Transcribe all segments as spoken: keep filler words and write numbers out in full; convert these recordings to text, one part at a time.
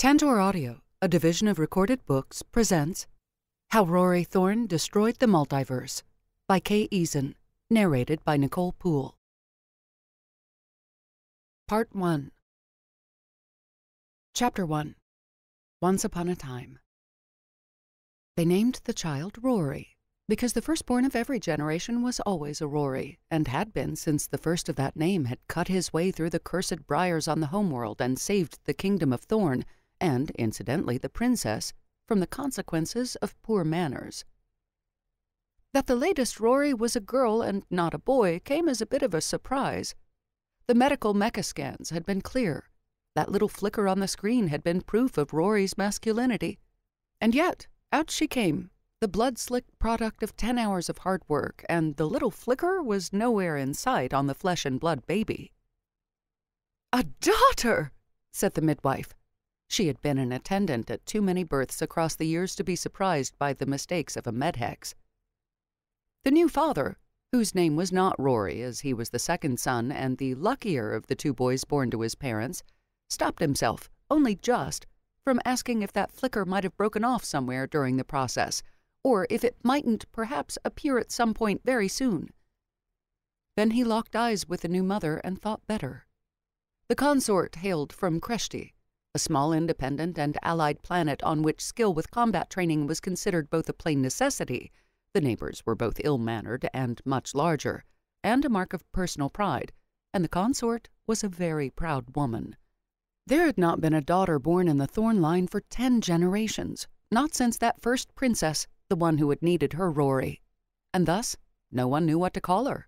Tantor Audio, a division of Recorded Books, presents How Rory Thorne Destroyed the Multiverse by K. Eason, narrated by Nicole Poole. Part one. Chapter one. Once Upon a Time. They named the child Rory, because the firstborn of every generation was always a Rory, and had been since the first of that name had cut his way through the cursed briars on the homeworld and saved the kingdom of Thorne, and, incidentally, the princess, from the consequences of poor manners. That the latest Rory was a girl and not a boy came as a bit of a surprise. The medical mecha scans had been clear. That little flicker on the screen had been proof of Rory's masculinity. And yet, out she came, the blood-slick product of ten hours of hard work, and the little flicker was nowhere in sight on the flesh-and-blood baby. "A daughter!" said the midwife. She had been an attendant at too many births across the years to be surprised by the mistakes of a medhex. The new father, whose name was not Rory, as he was the second son and the luckier of the two boys born to his parents, stopped himself, only just, from asking if that flicker might have broken off somewhere during the process, or if it mightn't perhaps appear at some point very soon. Then he locked eyes with the new mother and thought better. The consort hailed from Kreshti, a small independent and allied planet on which skill with combat training was considered both a plain necessity. The neighbors were both ill-mannered and much larger, and a mark of personal pride, and the consort was a very proud woman. There had not been a daughter born in the Thorne line for ten generations, not since that first princess, the one who had needed her Rory, and thus no one knew what to call her.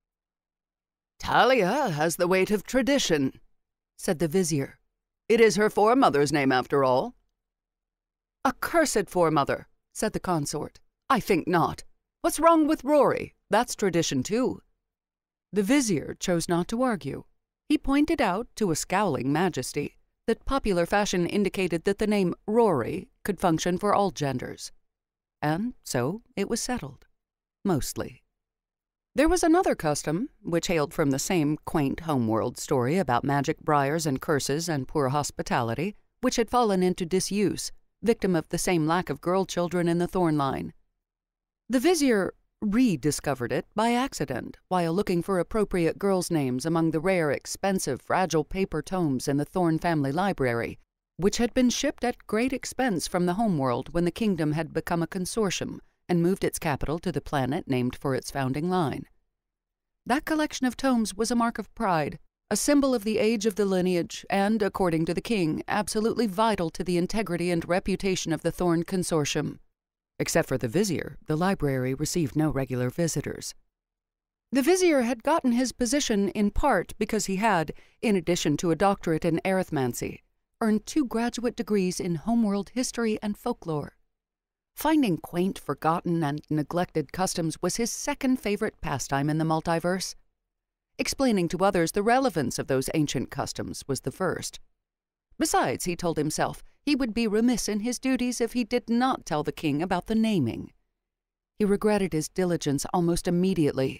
"Talia has the weight of tradition," said the vizier. "It is her foremother's name, after all." "A cursed foremother," said the consort. "I think not. What's wrong with Rory? That's tradition, too." The vizier chose not to argue. He pointed out, to a scowling majesty, that popular fashion indicated that the name Rory could function for all genders. And so it was settled. Mostly. There was another custom, which hailed from the same quaint homeworld story about magic briars and curses and poor hospitality, which had fallen into disuse, victim of the same lack of girl children in the Thorne line. The vizier rediscovered it by accident while looking for appropriate girls' names among the rare, expensive, fragile paper tomes in the Thorne family library, which had been shipped at great expense from the homeworld when the kingdom had become a consortium and moved its capital to the planet named for its founding line. That collection of tomes was a mark of pride, a symbol of the age of the lineage, and, according to the king, absolutely vital to the integrity and reputation of the Thorne Consortium. Except for the vizier, the library received no regular visitors. The vizier had gotten his position in part because he had, in addition to a doctorate in Arithmancy, earned two graduate degrees in homeworld history and folklore. Finding quaint, forgotten, and neglected customs was his second favorite pastime in the multiverse. Explaining to others the relevance of those ancient customs was the first. Besides, he told himself, he would be remiss in his duties if he did not tell the king about the naming. He regretted his diligence almost immediately.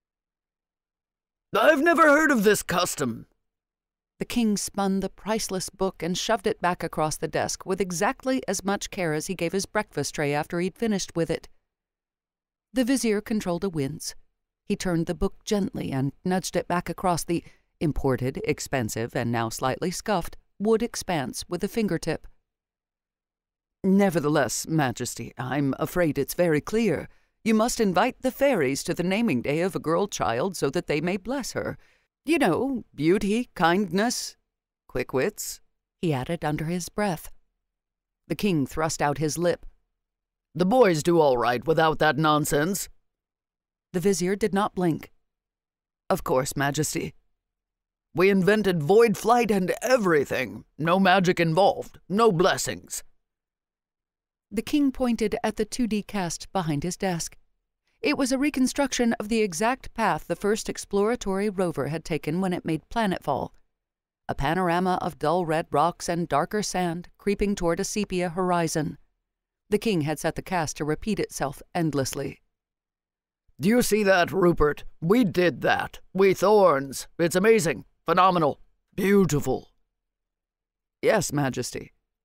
"I've never heard of this custom." The king spun the priceless book and shoved it back across the desk with exactly as much care as he gave his breakfast tray after he'd finished with it. The vizier controlled a wince. He turned the book gently and nudged it back across the imported, expensive, and now slightly scuffed wood expanse with a fingertip. "Nevertheless, Majesty, I'm afraid it's very clear. You must invite the fairies to the naming day of a girl child so that they may bless her. You know, beauty, kindness, quick wits," he added under his breath. The king thrust out his lip. "The boys do all right without that nonsense." The vizier did not blink. "Of course, Majesty. We invented void flight and everything. No magic involved, no blessings." The king pointed at the two D cast behind his desk. It was a reconstruction of the exact path the first exploratory rover had taken when it made planetfall. A panorama of dull red rocks and darker sand creeping toward a sepia horizon. The king had set the cast to repeat itself endlessly. "Do you see that, Rupert? We did that. We Thorns. It's amazing. Phenomenal. Beautiful." "Yes, Majesty.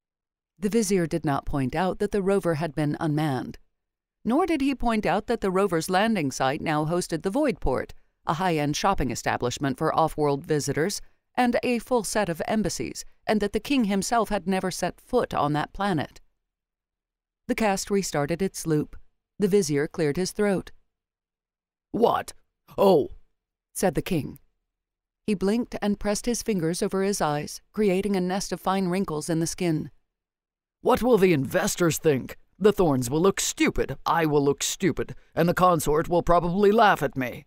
The vizier did not point out that the rover had been unmanned. Nor did he point out that the rover's landing site now hosted the Voidport, a high-end shopping establishment for off-world visitors, and a full set of embassies, and that the king himself had never set foot on that planet. The cast restarted its loop. The vizier cleared his throat. "What? Oh," said the king. He blinked and pressed his fingers over his eyes, creating a nest of fine wrinkles in the skin. "What will the investors think? The Thornes will look stupid, I will look stupid, and the consort will probably laugh at me."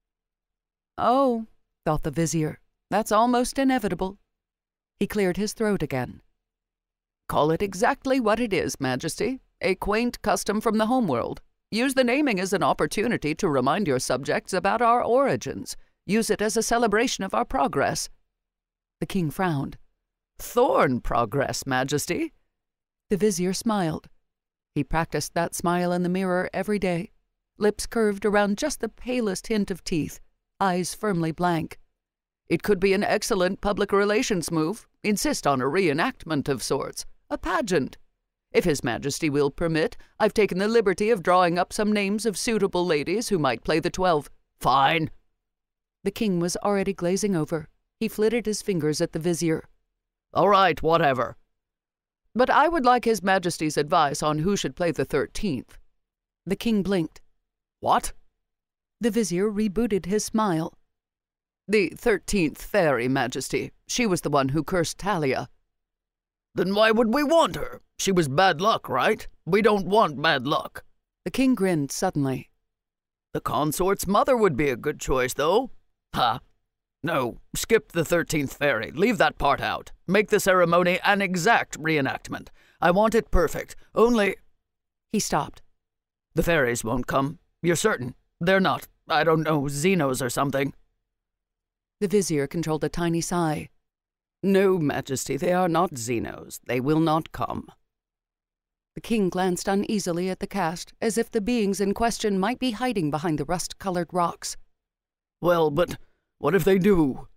"Oh," thought the vizier, "that's almost inevitable." He cleared his throat again. "Call it exactly what it is, Majesty, a quaint custom from the homeworld. Use the naming as an opportunity to remind your subjects about our origins. Use it as a celebration of our progress." The king frowned. "Thorne progress, Majesty." The vizier smiled. He practiced that smile in the mirror every day, lips curved around just the palest hint of teeth, eyes firmly blank. "It could be an excellent public relations move. Insist on a reenactment of sorts, a pageant. If His Majesty will permit, I've taken the liberty of drawing up some names of suitable ladies who might play the twelve." "Fine." The king was already glazing over. He flitted his fingers at the vizier. "All right, whatever." "But I would like His Majesty's advice on who should play the thirteenth." The king blinked. "What?" The vizier rebooted his smile. "The thirteenth fairy, Majesty. She was the one who cursed Talia." "Then why would we want her? She was bad luck, right? We don't want bad luck." The king grinned suddenly. "The consort's mother would be a good choice, though." "Ha! No, skip the thirteenth fairy. Leave that part out. Make the ceremony an exact reenactment. I want it perfect. Only—" He stopped. "The fairies won't come. You're certain? They're not, I don't know, Xenos or something?" The vizier controlled a tiny sigh. "No, Majesty, they are not Xenos. They will not come." The king glanced uneasily at the cast, as if the beings in question might be hiding behind the rust-colored rocks. "Well, but what if they do?"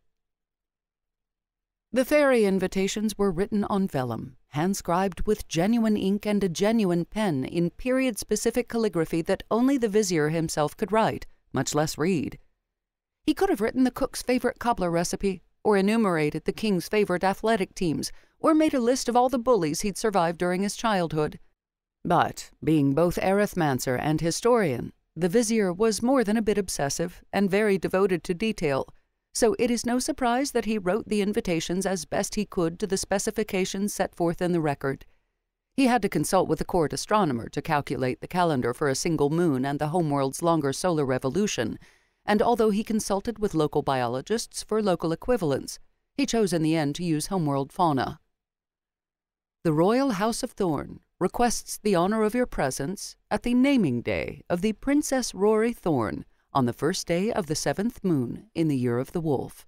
The fairy invitations were written on vellum, hand-scribed with genuine ink and a genuine pen in period-specific calligraphy that only the vizier himself could write, much less read. He could have written the cook's favorite cobbler recipe, or enumerated the king's favorite athletic teams, or made a list of all the bullies he'd survived during his childhood. But, being both arithmancer and historian, the vizier was more than a bit obsessive and very devoted to detail, so it is no surprise that he wrote the invitations as best he could to the specifications set forth in the record. He had to consult with the court astronomer to calculate the calendar for a single moon and the homeworld's longer solar revolution, and although he consulted with local biologists for local equivalents, he chose in the end to use homeworld fauna. The Royal House of Thorne requests the honor of your presence at the naming day of the Princess Rory Thorne on the first day of the seventh moon in the year of the wolf.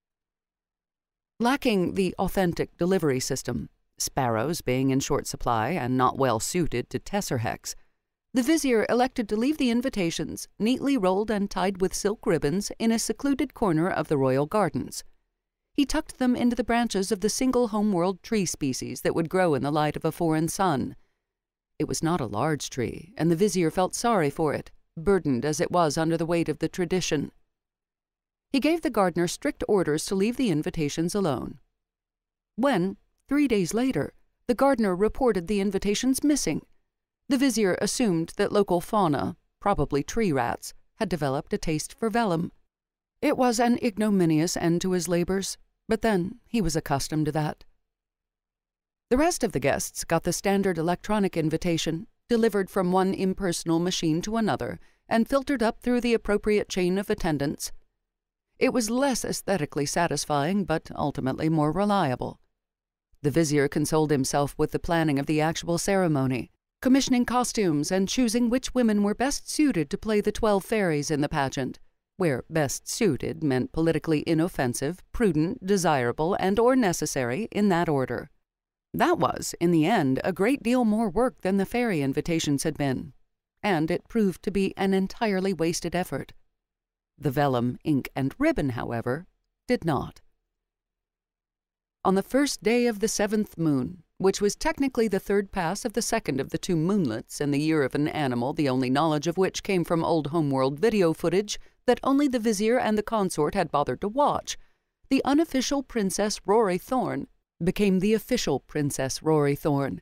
Lacking the authentic delivery system, sparrows being in short supply and not well suited to tesserhex, the vizier elected to leave the invitations neatly rolled and tied with silk ribbons in a secluded corner of the royal gardens. He tucked them into the branches of the single homeworld tree species that would grow in the light of a foreign sun. It was not a large tree, and the vizier felt sorry for it, burdened as it was under the weight of the tradition. He gave the gardener strict orders to leave the invitations alone. When, three days later, the gardener reported the invitations missing, the vizier assumed that local fauna, probably tree rats, had developed a taste for vellum. It was an ignominious end to his labors, but then he was accustomed to that. The rest of the guests got the standard electronic invitation, delivered from one impersonal machine to another, and filtered up through the appropriate chain of attendants. It was less aesthetically satisfying, but ultimately more reliable. The vizier consoled himself with the planning of the actual ceremony, commissioning costumes and choosing which women were best suited to play the twelve fairies in the pageant, where best suited meant politically inoffensive, prudent, desirable, and or necessary in that order. That was, in the end, a great deal more work than the fairy invitations had been, and it proved to be an entirely wasted effort. The vellum, ink, and ribbon, however, did not. On the first day of the seventh moon, which was technically the third pass of the second of the two moonlets in the year of an animal the only knowledge of which came from old homeworld video footage that only the vizier and the consort had bothered to watch, the unofficial Princess Rory Thorne became the official Princess Rory Thorne.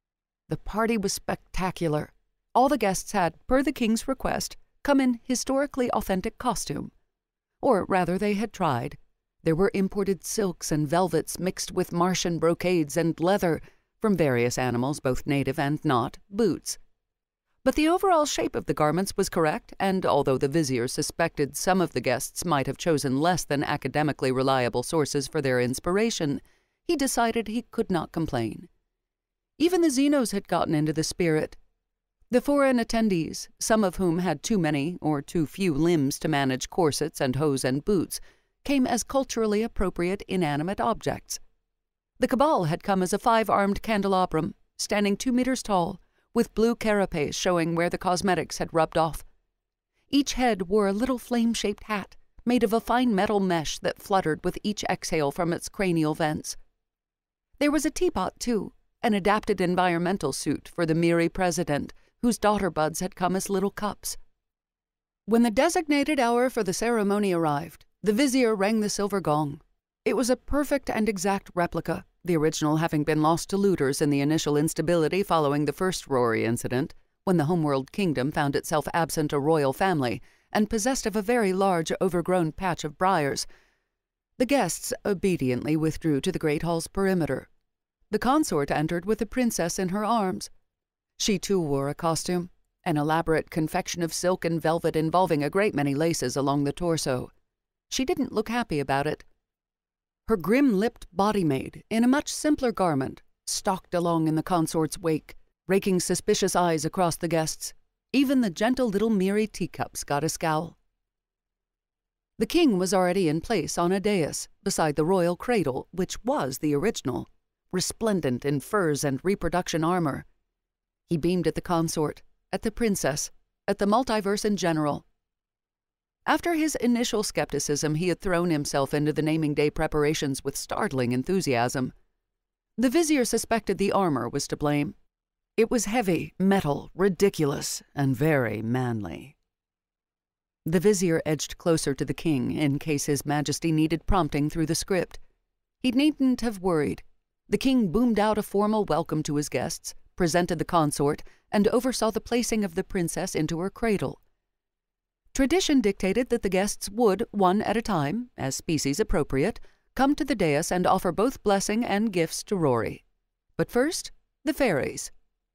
The party was spectacular. All the guests had, per the king's request, come in historically authentic costume. Or rather, they had tried. There were imported silks and velvets mixed with Martian brocades and leather, from various animals, both native and not, boots. But the overall shape of the garments was correct, and although the vizier suspected some of the guests might have chosen less than academically reliable sources for their inspiration, he decided he could not complain. Even the Xenos had gotten into the spirit. The foreign attendees, some of whom had too many or too few limbs to manage corsets and hose and boots, came as culturally appropriate inanimate objects. The cabal had come as a five-armed candelabrum, standing two meters tall, with blue carapace showing where the cosmetics had rubbed off. Each head wore a little flame-shaped hat, made of a fine metal mesh that fluttered with each exhale from its cranial vents. There was a teapot, too, an adapted environmental suit for the Miri president, whose daughter buds had come as little cups. When the designated hour for the ceremony arrived, the vizier rang the silver gong. It was a perfect and exact replica, the original having been lost to looters in the initial instability following the first Rory incident, when the homeworld kingdom found itself absent a royal family and possessed of a very large overgrown patch of briars. The guests obediently withdrew to the great hall's perimeter. The consort entered with the princess in her arms. She too wore a costume, an elaborate confection of silk and velvet involving a great many laces along the torso. She didn't look happy about it. Her grim-lipped body-maid, in a much simpler garment, stalked along in the consort's wake, raking suspicious eyes across the guests. Even the gentle little Miri teacups got a scowl. The king was already in place on a dais beside the royal cradle, which was the original, resplendent in furs and reproduction armor. He beamed at the consort, at the princess, at the multiverse in general. After his initial skepticism, he had thrown himself into the naming day preparations with startling enthusiasm. The vizier suspected the armor was to blame. It was heavy, metal, ridiculous, and very manly. The vizier edged closer to the king in case his majesty needed prompting through the script. He needn't have worried. The king boomed out a formal welcome to his guests, presented the consort, and oversaw the placing of the princess into her cradle. Tradition dictated that the guests would, one at a time, as species appropriate, come to the dais and offer both blessing and gifts to Rory. But first, the fairies.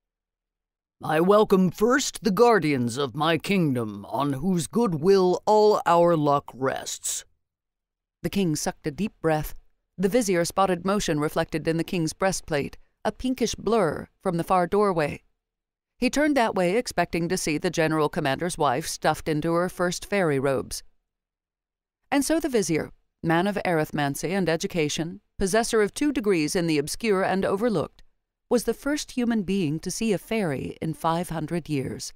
I welcome first the guardians of my kingdom, on whose goodwill all our luck rests. The king sucked a deep breath. The vizier spotted motion reflected in the king's breastplate, a pinkish blur from the far doorway. He turned that way, expecting to see the general commander's wife stuffed into her first fairy robes. And so the vizier, man of arithmancy and education, possessor of two degrees in the obscure and overlooked, was the first human being to see a fairy in five hundred years.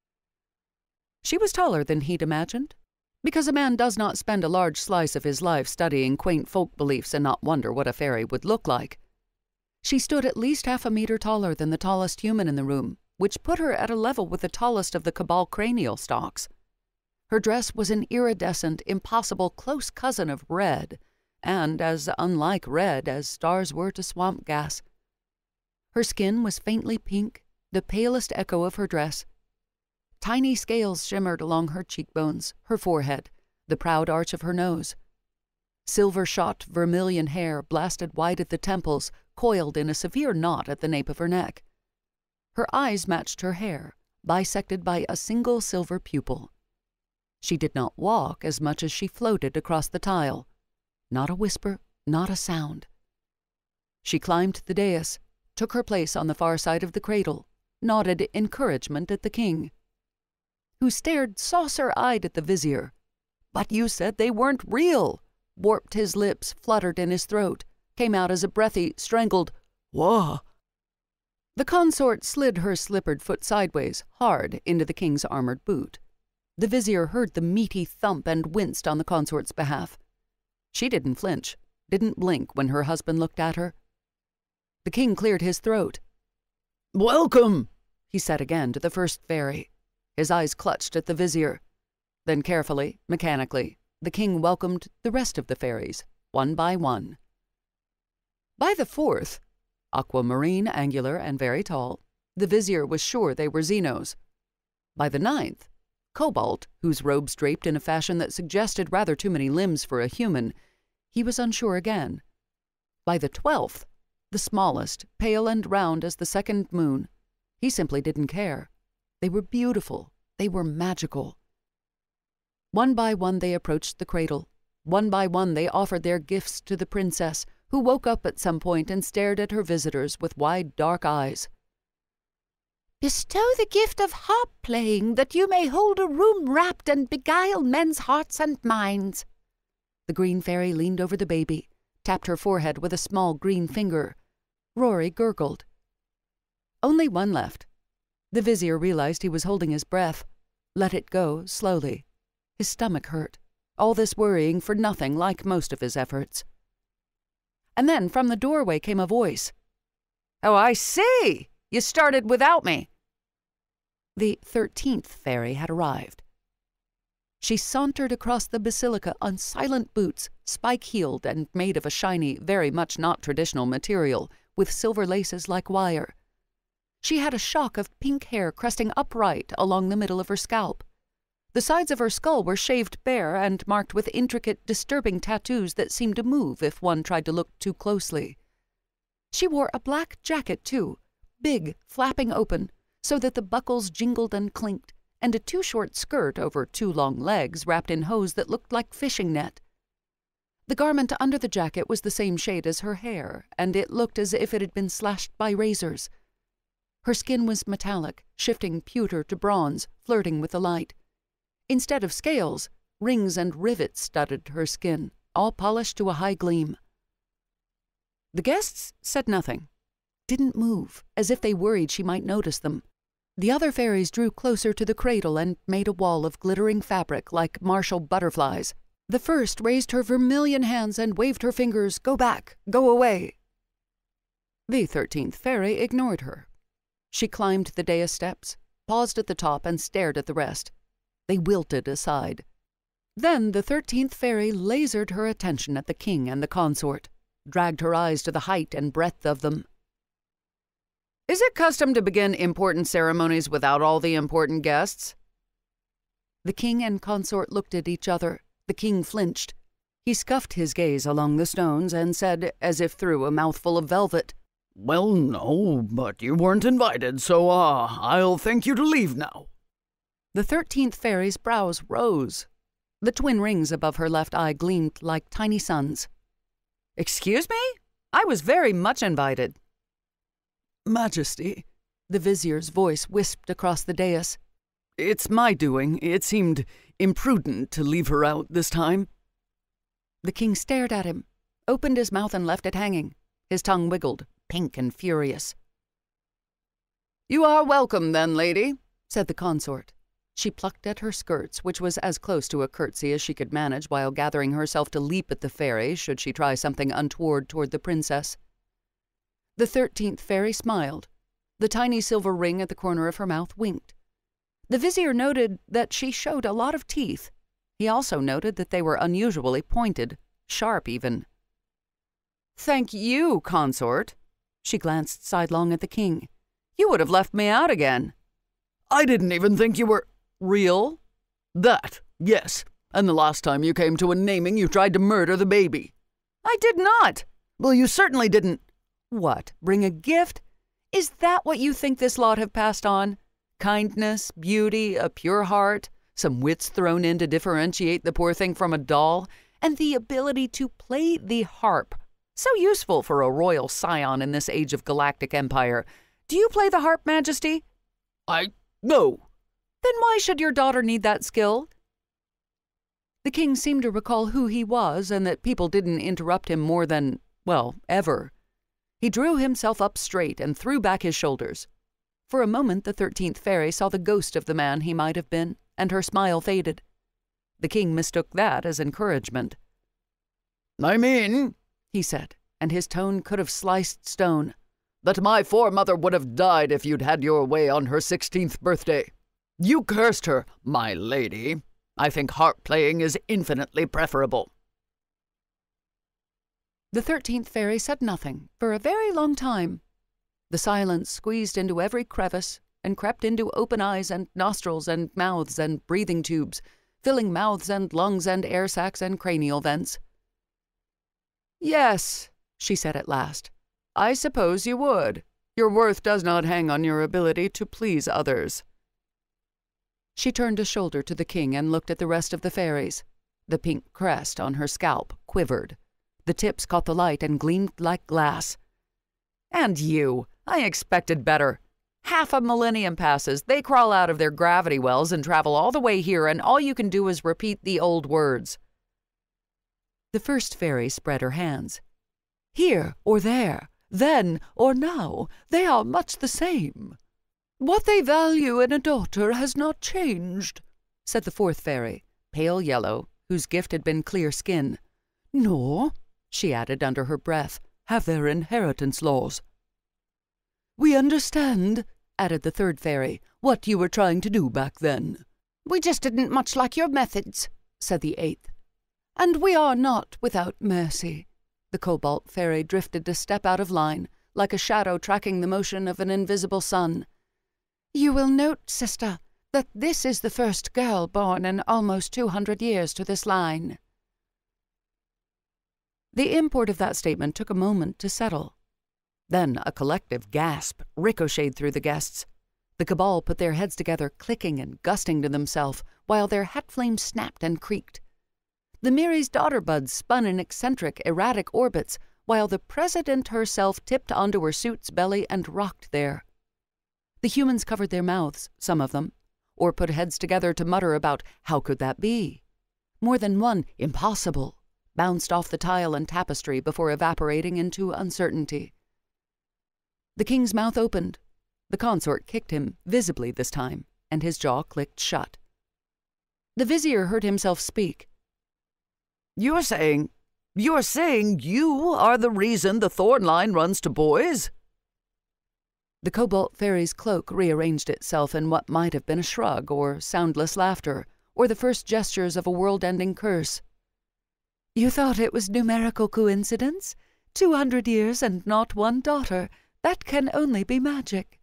She was taller than he'd imagined, because a man does not spend a large slice of his life studying quaint folk beliefs and not wonder what a fairy would look like. She stood at least half a meter taller than the tallest human in the room, which put her at a level with the tallest of the cabal cranial stalks. Her dress was an iridescent, impossible close cousin of red, and as unlike red as stars were to swamp gas. Her skin was faintly pink, the palest echo of her dress. Tiny scales shimmered along her cheekbones, her forehead, the proud arch of her nose. Silver-shot vermilion hair blasted wide at the temples, coiled in a severe knot at the nape of her neck. Her eyes matched her hair, bisected by a single silver pupil. She did not walk as much as she floated across the tile. Not a whisper, not a sound. She climbed the dais, took her place on the far side of the cradle, nodded encouragement at the king, who stared saucer-eyed at the vizier. "But you said they weren't real!" Warped his lips, fluttered in his throat, came out as a breathy, strangled, "Whoa!" The consort slid her slippered foot sideways, hard into the king's armored boot. The vizier heard the meaty thump and winced on the consort's behalf. She didn't flinch, didn't blink when her husband looked at her. The king cleared his throat. "Welcome," he said again to the first fairy. His eyes clutched at the vizier. Then carefully, mechanically, the king welcomed the rest of the fairies, one by one. By the fourth, aquamarine, angular, and very tall, the vizier was sure they were Xenos. By the ninth, cobalt, whose robes draped in a fashion that suggested rather too many limbs for a human, he was unsure again. By the twelfth, the smallest, pale and round as the second moon, he simply didn't care. They were beautiful. They were magical. One by one they approached the cradle. One by one they offered their gifts to the princess, who woke up at some point and stared at her visitors with wide, dark eyes. "Bestow the gift of harp-playing, that you may hold a room wrapped and beguile men's hearts and minds." The green fairy leaned over the baby, tapped her forehead with a small green finger. Rory gurgled. Only one left. The vizier realized he was holding his breath. Let it go, slowly. His stomach hurt. All this worrying for nothing, like most of his efforts. And then from the doorway came a voice. "Oh, I see! You started without me." The thirteenth fairy had arrived. She sauntered across the basilica on silent boots, spike-heeled and made of a shiny, very much not traditional material, with silver laces like wire. She had a shock of pink hair cresting upright along the middle of her scalp. The sides of her skull were shaved bare and marked with intricate, disturbing tattoos that seemed to move if one tried to look too closely. She wore a black jacket, too, big, flapping open, so that the buckles jingled and clinked, and a too-short skirt over two long legs wrapped in hose that looked like fishing net. The garment under the jacket was the same shade as her hair, and it looked as if it had been slashed by razors. Her skin was metallic, shifting pewter to bronze, flirting with the light. Instead of scales, rings and rivets studded her skin, all polished to a high gleam. The guests said nothing, didn't move, as if they worried she might notice them. The other fairies drew closer to the cradle and made a wall of glittering fabric like martial butterflies. The first raised her vermilion hands and waved her fingers, "Go back, go away." The thirteenth fairy ignored her. She climbed the dais steps, paused at the top, and stared at the rest. They wilted aside. Then the thirteenth fairy lasered her attention at the king and the consort, dragged her eyes to the height and breadth of them. "Is it custom to begin important ceremonies without all the important guests?" The king and consort looked at each other. The king flinched. He scuffed his gaze along the stones and said, as if through a mouthful of velvet, "Well, no, but you weren't invited, so, uh, I'll thank you to leave now." The thirteenth fairy's brows rose. The twin rings above her left eye gleamed like tiny suns. "Excuse me? I was very much invited." "Majesty," the vizier's voice wisped across the dais. "It's my doing. It seemed imprudent to leave her out this time." The king stared at him, opened his mouth and left it hanging. His tongue wiggled, pink and furious. "You are welcome, then, lady," said the consort. She plucked at her skirts, which was as close to a curtsy as she could manage while gathering herself to leap at the fairy should she try something untoward toward the princess. The thirteenth fairy smiled. The tiny silver ring at the corner of her mouth winked. The vizier noted that she showed a lot of teeth. He also noted that they were unusually pointed, sharp even. "Thank you, consort." She glanced sidelong at the king. "You would have left me out again." "I didn't even think you were real." "That, yes. And the last time you came to a naming, you tried to murder the baby." "I did not." "Well, you certainly didn't." "What, bring a gift? Is that what you think this lot have passed on? Kindness, beauty, a pure heart, some wits thrown in to differentiate the poor thing from a doll, and the ability to play the harp. So useful for a royal scion in this age of galactic empire. Do you play the harp, Majesty?" "I... no." "Then why should your daughter need that skill?" The king seemed to recall who he was and that people didn't interrupt him more than, well, ever. He drew himself up straight and threw back his shoulders. For a moment the thirteenth fairy saw the ghost of the man he might have been, and her smile faded. The king mistook that as encouragement. "I mean," he said, and his tone could have sliced stone, that my foremother would have died if you'd had your way on her sixteenth birthday. You cursed her, my lady. I think harp-playing is infinitely preferable." The thirteenth fairy said nothing for a very long time. The silence squeezed into every crevice and crept into open eyes and nostrils and mouths and breathing tubes, filling mouths and lungs and air sacs and cranial vents. "Yes," she said at last, "I suppose you would. Your worth does not hang on your ability to please others." She turned a shoulder to the king and looked at the rest of the fairies. The pink crest on her scalp quivered. The tips caught the light and gleamed like glass. "And you! I expected better. Half a millennium passes, they crawl out of their gravity wells and travel all the way here, and all you can do is repeat the old words." The first fairy spread her hands. "Here or there, then or now, they are much the same. What they value in a daughter has not changed," said the fourth fairy, pale yellow, whose gift had been clear skin. "Nor," she added under her breath, "have their inheritance laws." "We understand," added the third fairy, "what you were trying to do back then." "We just didn't much like your methods," said the eighth. "And we are not without mercy." The cobalt fairy drifted a step out of line, like a shadow tracking the motion of an invisible sun. "You will note, sister, that this is the first girl born in almost two hundred years to this line." The import of that statement took a moment to settle. Then a collective gasp ricocheted through the guests. The cabal put their heads together, clicking and gusting to themselves, while their hat flames snapped and creaked. The Miri's daughter buds spun in eccentric, erratic orbits, while the president herself tipped onto her suit's belly and rocked there. The humans covered their mouths, some of them, or put heads together to mutter about how could that be. More than one impossible bounced off the tile and tapestry before evaporating into uncertainty. The king's mouth opened. The consort kicked him, visibly this time, and his jaw clicked shut. The vizier heard himself speak. "You're saying, you're saying you are the reason the Thorne line runs to boys?" The cobalt fairy's cloak rearranged itself in what might have been a shrug, or soundless laughter, or the first gestures of a world-ending curse. "You thought it was numerical coincidence? Two hundred years and not one daughter. That can only be magic."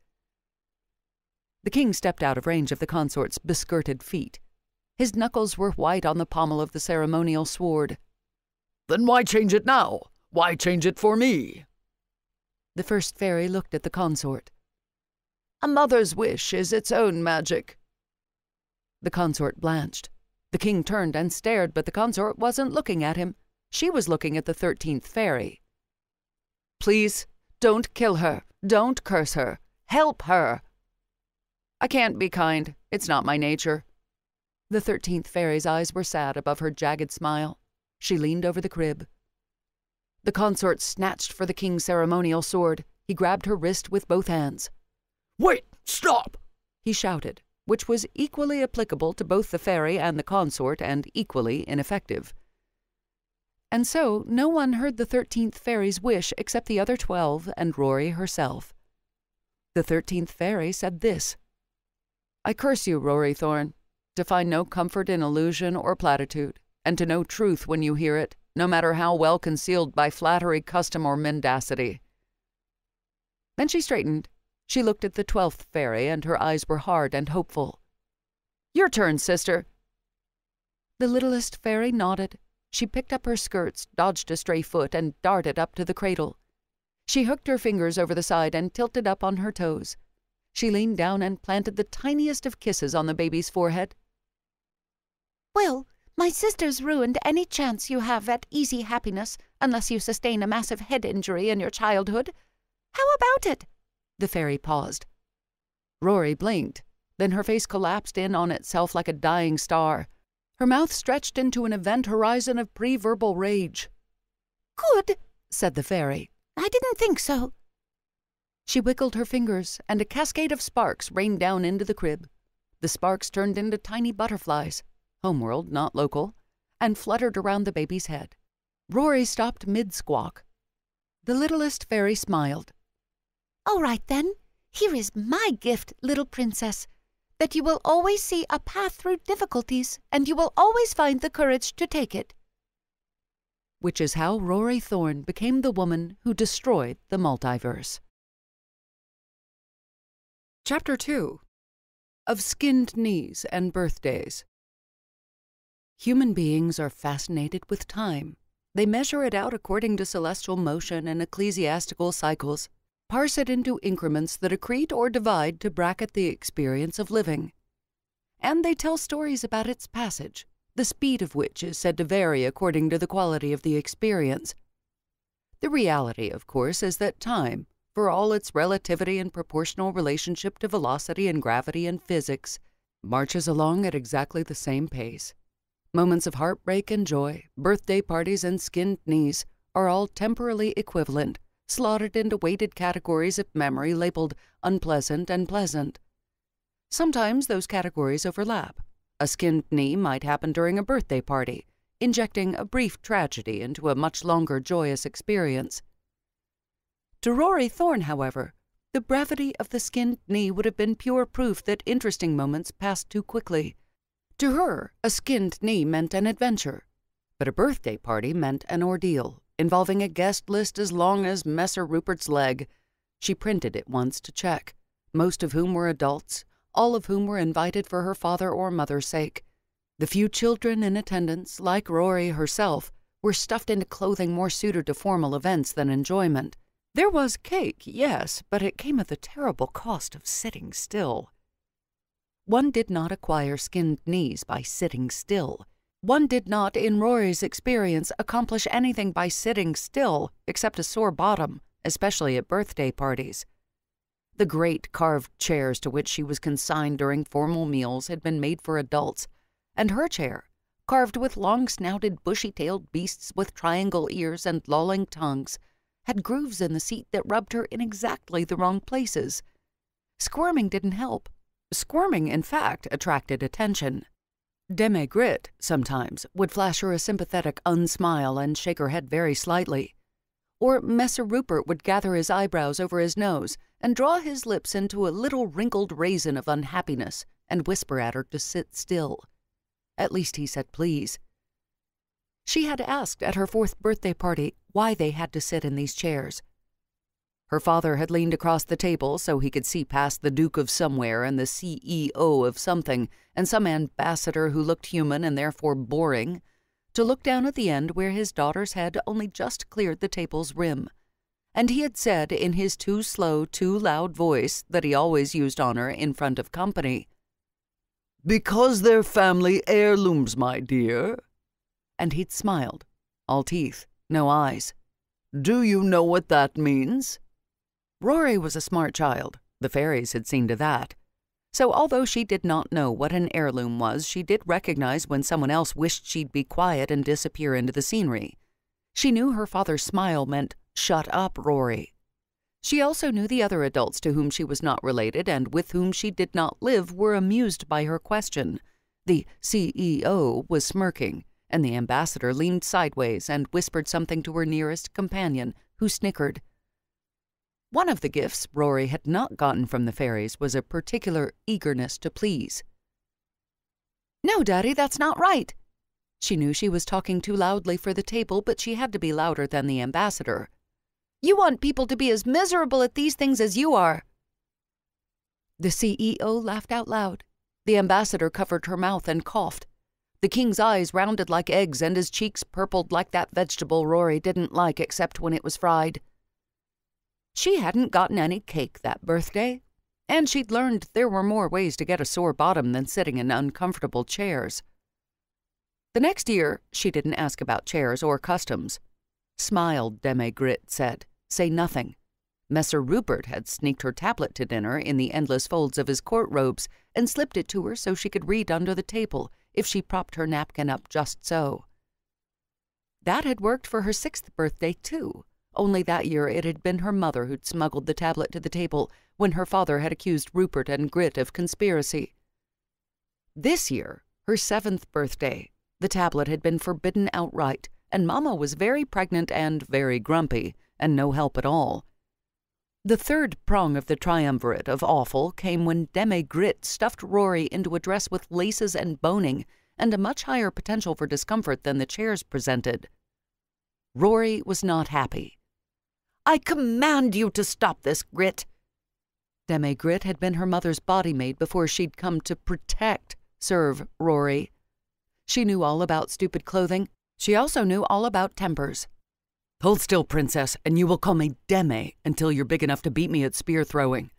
The king stepped out of range of the consort's beskirted feet. His knuckles were white on the pommel of the ceremonial sword. "Then why change it now? Why change it for me?" The first fairy looked at the consort. "A mother's wish is its own magic." The consort blanched. The king turned and stared, but the consort wasn't looking at him. She was looking at the thirteenth fairy. "Please, don't kill her. Don't curse her. Help her." "I can't be kind. It's not my nature." The thirteenth fairy's eyes were sad above her jagged smile. She leaned over the crib. The consort snatched for the king's ceremonial sword. He grabbed her wrist with both hands. "Wait! Stop!" he shouted, which was equally applicable to both the fairy and the consort and equally ineffective. And so no one heard the thirteenth fairy's wish except the other twelve and Rory herself. The thirteenth fairy said this: "I curse you, Rory Thorne, to find no comfort in illusion or platitude, and to know truth when you hear it, no matter how well concealed by flattery, custom, or mendacity." Then she straightened. She looked at the twelfth fairy, and her eyes were hard and hopeful. "Your turn, sister." The littlest fairy nodded. She picked up her skirts, dodged a stray foot, and darted up to the cradle. She hooked her fingers over the side and tilted up on her toes. She leaned down and planted the tiniest of kisses on the baby's forehead. "Well, my sister's ruined any chance you have at easy happiness unless you sustain a massive head injury in your childhood. How about it?" The fairy paused. Rory blinked. Then her face collapsed in on itself like a dying star. Her mouth stretched into an event horizon of pre-verbal rage. "Good," said the fairy. "I didn't think so." She wiggled her fingers, and a cascade of sparks rained down into the crib. The sparks turned into tiny butterflies, homeworld, not local, and fluttered around the baby's head. Rory stopped mid-squawk. The littlest fairy smiled. All right, then. Here is my gift, little princess, that you will always see a path through difficulties, and you will always find the courage to take it. Which is how Rory Thorne became the woman who destroyed the multiverse. Chapter two. Of Skinned Knees and Birthdays. Human beings are fascinated with time. They measure it out according to celestial motion and ecclesiastical cycles, parse it into increments that accrete or divide to bracket the experience of living. And they tell stories about its passage, the speed of which is said to vary according to the quality of the experience. The reality, of course, is that time, for all its relativity and proportional relationship to velocity and gravity and physics, marches along at exactly the same pace. Moments of heartbreak and joy, birthday parties and skinned knees are all temporally equivalent, slotted into weighted categories of memory labeled unpleasant and pleasant. Sometimes those categories overlap. A skinned knee might happen during a birthday party, injecting a brief tragedy into a much longer joyous experience. To Rory Thorne, however, the brevity of the skinned knee would have been pure proof that interesting moments passed too quickly. To her, a skinned knee meant an adventure, but a birthday party meant an ordeal, involving a guest list as long as Messer Rupert's leg. She printed it once to check, most of whom were adults, all of whom were invited for her father or mother's sake. The few children in attendance, like Rory herself, were stuffed into clothing more suited to formal events than enjoyment. There was cake, yes, but it came at the terrible cost of sitting still. One did not acquire skinned knees by sitting still. One did not, in Rory's experience, accomplish anything by sitting still, except a sore bottom, especially at birthday parties. The great carved chairs to which she was consigned during formal meals had been made for adults, and her chair, carved with long-snouted, bushy-tailed beasts with triangle ears and lolling tongues, had grooves in the seat that rubbed her in exactly the wrong places. Squirming didn't help. Squirming, in fact, attracted attention. Deme Grit, sometimes, would flash her a sympathetic unsmile and shake her head very slightly. Or Messer Rupert would gather his eyebrows over his nose and draw his lips into a little wrinkled raisin of unhappiness and whisper at her to sit still. At least he said please. She had asked at her fourth birthday party why they had to sit in these chairs. Her father had leaned across the table so he could see past the Duke of Somewhere and the C E O of something and some ambassador who looked human and therefore boring, to look down at the end where his daughter's head only just cleared the table's rim. And he had said in his too slow, too loud voice that he always used on her in front of company, "Because they're family heirlooms, my dear." And he'd smiled, all teeth, no eyes. "Do you know what that means?" Rory was a smart child. The fairies had seen to that. So although she did not know what an heirloom was, she did recognize when someone else wished she'd be quiet and disappear into the scenery. She knew her father's smile meant, "Shut up, Rory." She also knew the other adults to whom she was not related and with whom she did not live were amused by her question. The C E O was smirking, and the ambassador leaned sideways and whispered something to her nearest companion, who snickered. One of the gifts Rory had not gotten from the fairies was a particular eagerness to please. "No, Daddy, that's not right." She knew she was talking too loudly for the table, but she had to be louder than the ambassador. "You want people to be as miserable at these things as you are." The C E O laughed out loud. The ambassador covered her mouth and coughed. The king's eyes rounded like eggs and his cheeks purpled like that vegetable Rory didn't like except when it was fried. She hadn't gotten any cake that birthday, and she'd learned there were more ways to get a sore bottom than sitting in uncomfortable chairs. The next year, she didn't ask about chairs or customs. "Smiled," Deme Grit said. "Say nothing." Messer Rupert had sneaked her tablet to dinner in the endless folds of his court robes and slipped it to her so she could read under the table if she propped her napkin up just so. That had worked for her sixth birthday, too. Only that year it had been her mother who'd smuggled the tablet to the table when her father had accused Rupert and Grit of conspiracy. This year, her seventh birthday, the tablet had been forbidden outright, and Mama was very pregnant and very grumpy, and no help at all. The third prong of the triumvirate of awful came when Deme Grit stuffed Rory into a dress with laces and boning and a much higher potential for discomfort than the chairs presented. Rory was not happy. "I command you to stop this, Grit." Deme Grit had been her mother's body maid before she'd come to protect, serve Rory. She knew all about stupid clothing. She also knew all about tempers. "Hold still, princess, and you will call me Deme until you're big enough to beat me at spear throwing."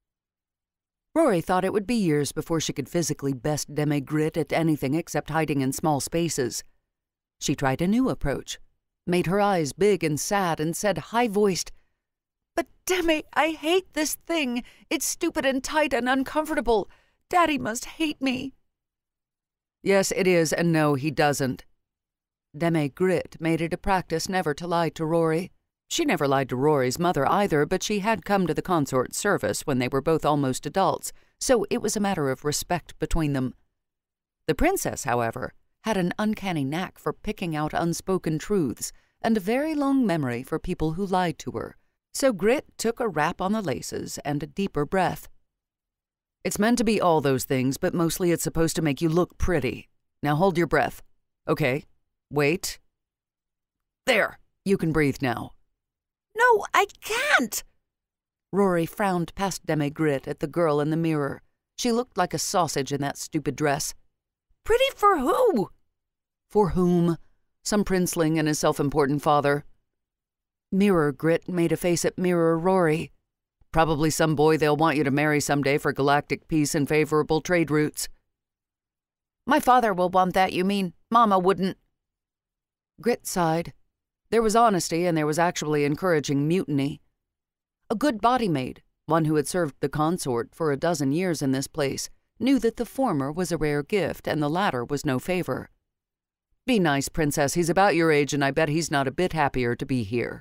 Rory thought it would be years before she could physically best Deme Grit at anything except hiding in small spaces. She tried a new approach, made her eyes big and sad, and said high-voiced, "But Deme, I hate this thing. It's stupid and tight and uncomfortable. Daddy must hate me." "Yes, it is, and no, he doesn't." Deme Grit made it a practice never to lie to Rory. She never lied to Rory's mother either, but she had come to the consort's service when they were both almost adults, so it was a matter of respect between them. The princess, however, had an uncanny knack for picking out unspoken truths and a very long memory for people who lied to her, so Grit took a rap on the laces and a deeper breath. "It's meant to be all those things, but mostly it's supposed to make you look pretty. Now hold your breath. Okay, wait. There, you can breathe now." "No, I can't." Rory frowned past Deme Grit at the girl in the mirror. She looked like a sausage in that stupid dress. "Pretty for who?" "For whom? Some princeling and his self-important father." Mirror Grit made a face at Mirror Rory. "Probably some boy they'll want you to marry someday for galactic peace and favorable trade routes." "My father will want that, you mean? Mama wouldn't." Grit sighed. There was honesty, and there was actually encouraging mutiny. A good body maid, one who had served the consort for a dozen years in this place, knew that the former was a rare gift and the latter was no favor. "Be nice, princess. He's about your age, and I bet he's not a bit happier to be here."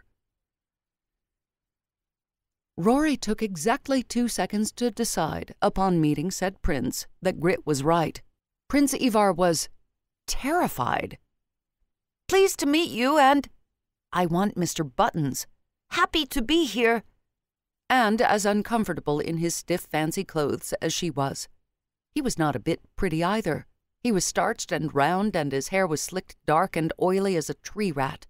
Rory took exactly two seconds to decide, upon meeting said prince, that Grit was right. Prince Ivar was terrified. "Pleased to meet you, and—" "I want Mister Buttons." "Happy to be here." And as uncomfortable in his stiff fancy clothes as she was. He was not a bit pretty either. He was starched and round, and his hair was slicked dark and oily as a tree rat.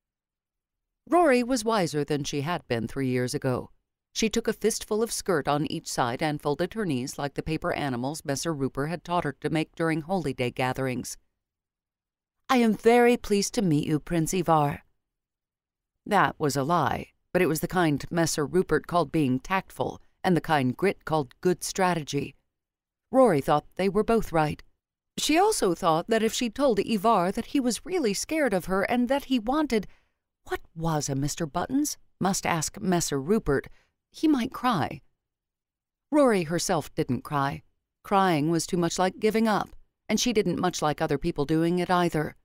Rory was wiser than she had been three years ago. She took a fistful of skirt on each side and folded her knees like the paper animals Messer Rupert had taught her to make during holy day gatherings. "I am very pleased to meet you, Prince Ivar." That was a lie, but it was the kind Messer Rupert called being tactful, and the kind Grit called good strategy. Rory thought they were both right. She also thought that if she told Ivar that he was really scared of her and that he wanted— what was a Mister Buttons? Must ask Messer Rupert. He might cry. Rory herself didn't cry. Crying was too much like giving up, and she didn't much like other people doing it either.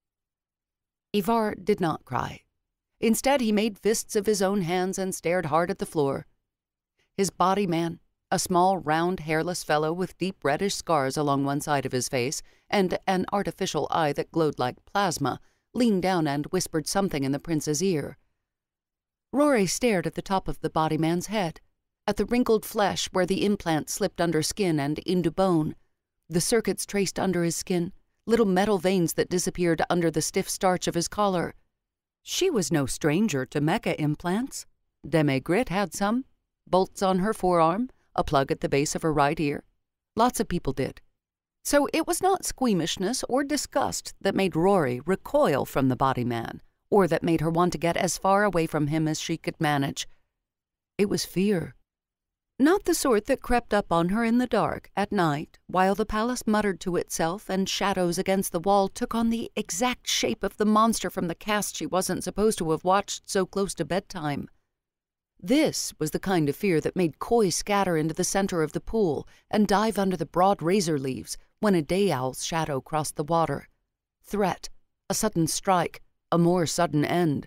Ivar did not cry. Instead, he made fists of his own hands and stared hard at the floor. His body man, a small, round, hairless fellow with deep reddish scars along one side of his face and an artificial eye that glowed like plasma, leaned down and whispered something in the prince's ear. Rory stared at the top of the body man's head, at the wrinkled flesh where the implant slipped under skin and into bone, the circuits traced under his skin, little metal veins that disappeared under the stiff starch of his collar. She was no stranger to mecha implants. Deme Grit had some, bolts on her forearm, a plug at the base of her right ear. Lots of people did. So it was not squeamishness or disgust that made Rory recoil from the body man, or that made her want to get as far away from him as she could manage. It was fear. Not the sort that crept up on her in the dark at night, while the palace muttered to itself and shadows against the wall took on the exact shape of the monster from the cast she wasn't supposed to have watched so close to bedtime. This was the kind of fear that made Koi scatter into the center of the pool and dive under the broad razor leaves when a day owl's shadow crossed the water. Threat, a sudden strike, a more sudden end.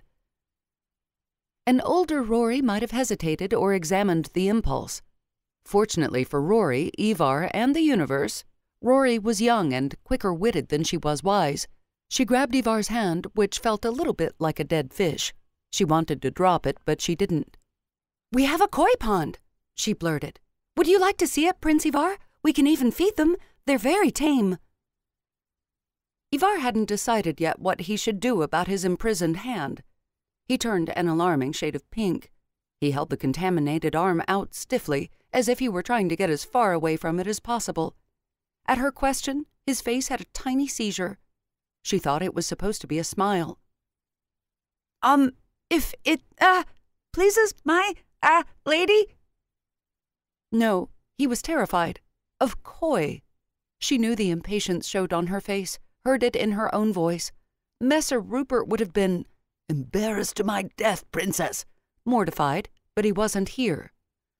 An older Rory might have hesitated or examined the impulse. Fortunately for Rory, Ivar, and the universe, Rory was young and quicker-witted than she was wise. She grabbed Ivar's hand, which felt a little bit like a dead fish. She wanted to drop it, but she didn't. "We have a koi pond," she blurted. "Would you like to see it, Prince Ivar? We can even feed them. They're very tame." Ivar hadn't decided yet what he should do about his imprisoned hand. He turned an alarming shade of pink. He held the contaminated arm out stiffly, as if he were trying to get as far away from it as possible. At her question, his face had a tiny seizure. She thought it was supposed to be a smile. Um, if it, uh, pleases my, uh, lady? No, he was terrified. Of koi. She knew the impatience showed on her face, heard it in her own voice. Messer Rupert would have been embarrassed to my death, princess. Mortified, but he wasn't here.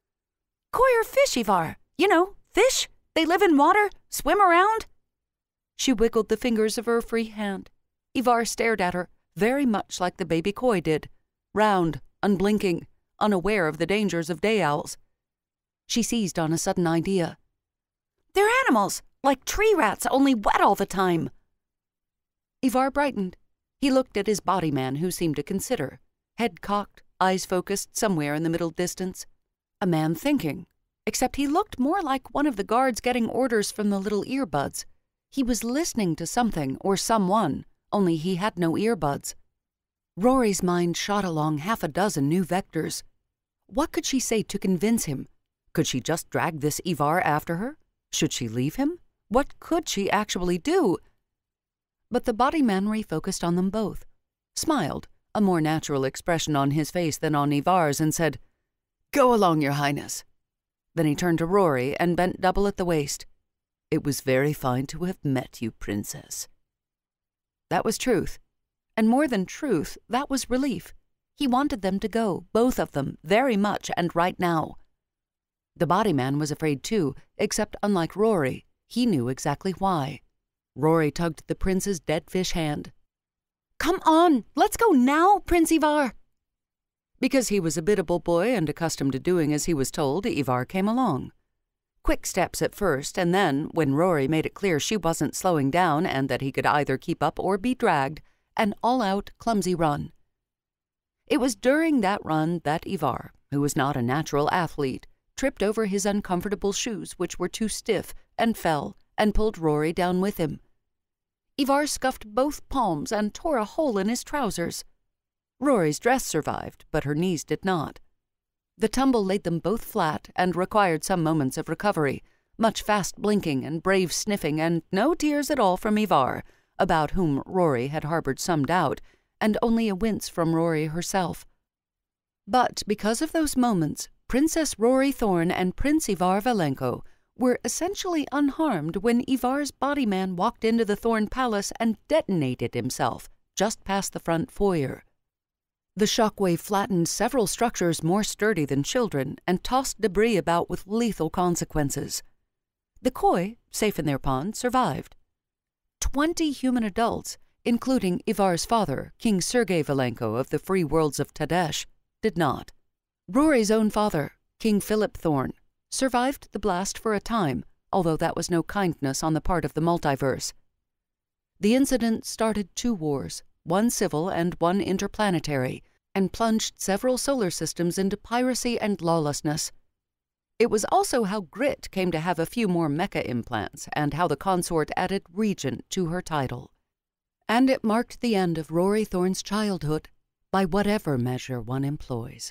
Koi are fish, Ivar. You know, fish. They live in water, swim around. She wiggled the fingers of her free hand. Ivar stared at her, very much like the baby koi did, round, unblinking, unaware of the dangers of day owls. She seized on a sudden idea. They're animals, like tree rats, only wet all the time. Ivar brightened. He looked at his body man, who seemed to consider, head cocked, eyes focused somewhere in the middle distance. A man thinking, except he looked more like one of the guards getting orders from the little earbuds. He was listening to something or someone, only he had no earbuds. Rory's mind shot along half a dozen new vectors. What could she say to convince him? Could she just drag this Ivar after her? Should she leave him? What could she actually do? But the body man refocused on them both, smiled, a more natural expression on his face than on Ivar's, and said, "Go along, Your Highness." Then he turned to Rory and bent double at the waist. "It was very fine to have met you, princess." That was truth. And more than truth, that was relief. He wanted them to go, both of them, very much and right now. The body man was afraid too, except unlike Rory, he knew exactly why. Rory tugged the prince's dead fish hand. "Come on, let's go now, Prince Ivar." Because he was a biddable boy and accustomed to doing as he was told, Ivar came along. Quick steps at first, and then, when Rory made it clear she wasn't slowing down and that he could either keep up or be dragged, an all-out, clumsy run. It was during that run that Ivar, who was not a natural athlete, tripped over his uncomfortable shoes, which were too stiff, and fell, and pulled Rory down with him. Ivar scuffed both palms and tore a hole in his trousers. Rory's dress survived, but her knees did not. The tumble laid them both flat and required some moments of recovery, much fast blinking and brave sniffing, and no tears at all from Ivar, about whom Rory had harbored some doubt, and only a wince from Rory herself. But because of those moments, Princess Rory Thorne and Prince Ivar Valenko were essentially unharmed when Ivar's body man walked into the Thorne Palace and detonated himself just past the front foyer. The shockwave flattened several structures more sturdy than children and tossed debris about with lethal consequences. The koi, safe in their pond, survived. Twenty human adults, including Ivar's father, King Sergei Valenko of the free worlds of Tadesh, did not. Rory's own father, King Philip Thorne, survived the blast for a time, although that was no kindness on the part of the multiverse. The incident started two wars, one civil and one interplanetary, and plunged several solar systems into piracy and lawlessness. It was also how Grit came to have a few more mecha implants, and how the consort added Regent to her title. And it marked the end of Rory Thorne's childhood, by whatever measure one employs.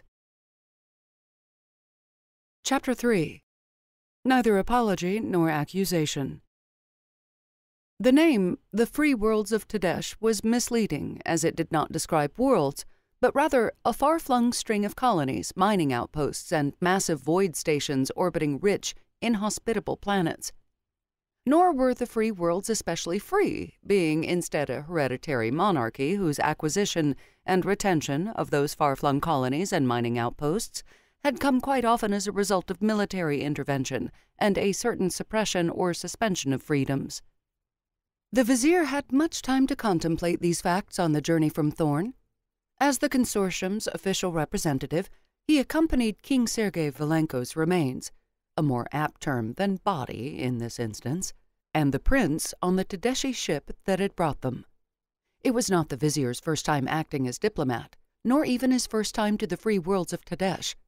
Chapter three. Neither apology nor accusation. The name, The Free Worlds of Tadesh, was misleading, as it did not describe worlds, but rather a far-flung string of colonies, mining outposts, and massive void stations orbiting rich, inhospitable planets. Nor were the free worlds especially free, being instead a hereditary monarchy whose acquisition and retention of those far-flung colonies and mining outposts had come quite often as a result of military intervention and a certain suppression or suspension of freedoms. The vizier had much time to contemplate these facts on the journey from Thorne. As the consortium's official representative, he accompanied King Sergei Valenko's remains, a more apt term than body in this instance, and the prince on the Tadeshi ship that had brought them. It was not the vizier's first time acting as diplomat, nor even his first time to the free worlds of Tadesh.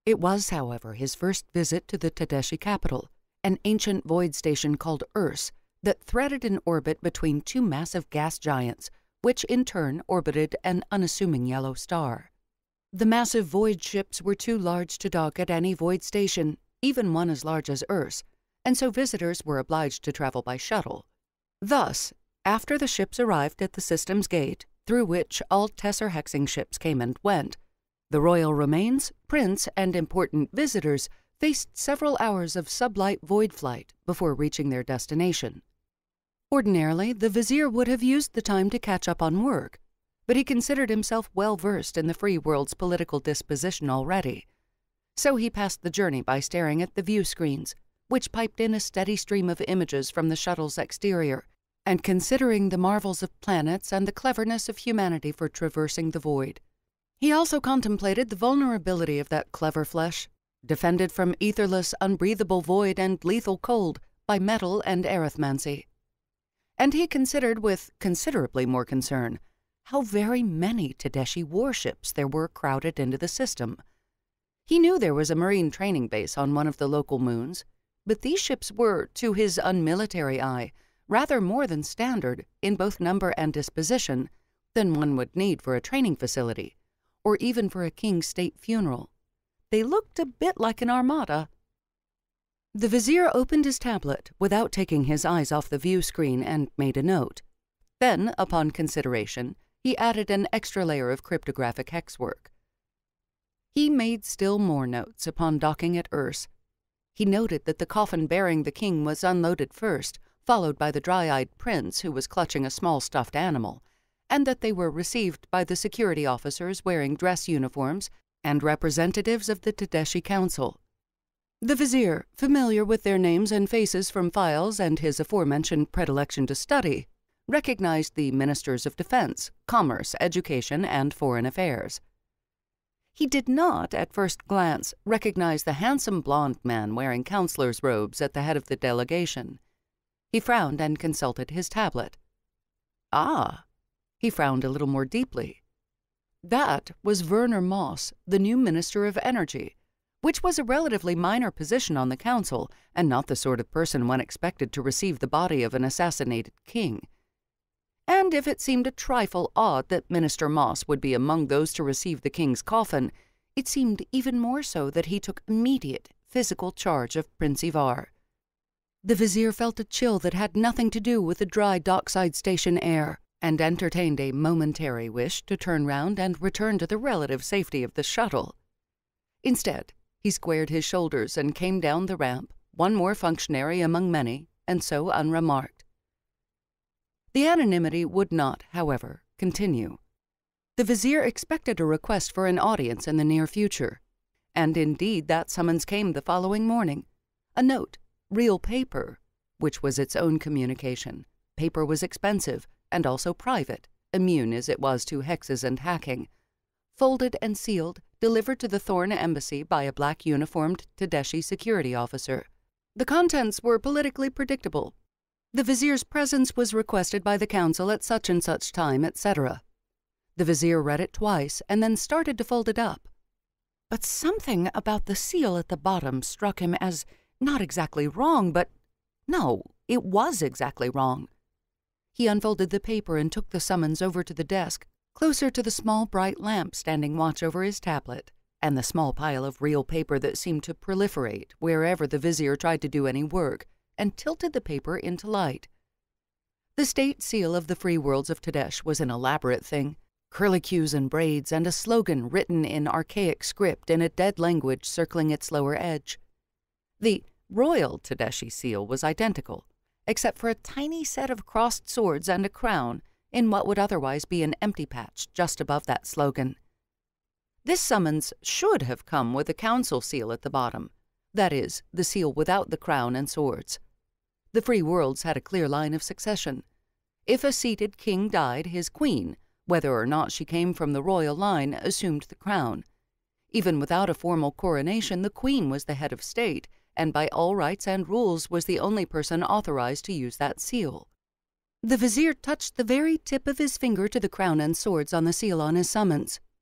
It was, however, his first visit to the Tedeschi capital, an ancient void station called Urs that threaded an orbit between two massive gas giants, which in turn orbited an unassuming yellow star. The massive void ships were too large to dock at any void station, even one as large as Urs, and so visitors were obliged to travel by shuttle. Thus, after the ships arrived at the system's gate, through which all Tesserhexing ships came and went, the royal remains, prince, and important visitors faced several hours of sublight void flight before reaching their destination. Ordinarily, the vizier would have used the time to catch up on work, but he considered himself well versed in the free world's political disposition already. So he passed the journey by staring at the view screens, which piped in a steady stream of images from the shuttle's exterior, and considering the marvels of planets and the cleverness of humanity for traversing the void. He also contemplated the vulnerability of that clever flesh, defended from etherless, unbreathable void and lethal cold by metal and arithmancy. And he considered with considerably more concern how very many Tedeschi warships there were crowded into the system. He knew there was a marine training base on one of the local moons, but these ships were, to his unmilitary eye, rather more than standard, in both number and disposition, than one would need for a training facility, or even for a king's state funeral. They looked a bit like an armada. The vizier opened his tablet without taking his eyes off the view screen and made a note. Then, upon consideration, he added an extra layer of cryptographic hexwork. He made still more notes upon docking at Urs. He noted that the coffin bearing the king was unloaded first, followed by the dry-eyed prince who was clutching a small stuffed animal, and that they were received by the security officers wearing dress uniforms and representatives of the Tedeschi Council. The vizier, familiar with their names and faces from files and his aforementioned predilection to study, recognized the ministers of defense, commerce, education, and foreign affairs. He did not, at first glance, recognize the handsome blond man wearing counselor's robes at the head of the delegation. He frowned and consulted his tablet. Ah! He frowned a little more deeply. That was Werner Moss, the new Minister of Energy, which was a relatively minor position on the council and not the sort of person one expected to receive the body of an assassinated king. And if it seemed a trifle odd that Minister Moss would be among those to receive the king's coffin, it seemed even more so that he took immediate physical charge of Prince Ivar. The vizier felt a chill that had nothing to do with the dry dockside station air, and entertained a momentary wish to turn round and return to the relative safety of the shuttle. Instead, he squared his shoulders and came down the ramp, one more functionary among many, and so unremarked. The anonymity would not, however, continue. The vizier expected a request for an audience in the near future, and indeed that summons came the following morning. A note, real paper, which was its own communication. Paper was expensive, and also private, immune as it was to hexes and hacking. Folded and sealed, delivered to the Thorne embassy by a black-uniformed Tedeschi security officer. The contents were politically predictable. The vizier's presence was requested by the council at such and such time, et cetera. The vizier read it twice and then started to fold it up. But something about the seal at the bottom struck him as not exactly wrong, but no, it was exactly wrong. He unfolded the paper and took the summons over to the desk, closer to the small bright lamp standing watch over his tablet, and the small pile of real paper that seemed to proliferate wherever the vizier tried to do any work, and tilted the paper into light. The state seal of the free worlds of Tedesh was an elaborate thing, curlicues and braids, and a slogan written in archaic script in a dead language circling its lower edge. The royal Tedeschi seal was identical, except for a tiny set of crossed swords and a crown in what would otherwise be an empty patch just above that slogan. This summons should have come with a council seal at the bottom, that is, the seal without the crown and swords. The free worlds had a clear line of succession. If a seated king died, his queen, whether or not she came from the royal line, assumed the crown. Even without a formal coronation, the queen was the head of state, and by all rights and rules was the only person authorized to use that seal. The vizier touched the very tip of his finger to the crown and swords on the seal on his summons.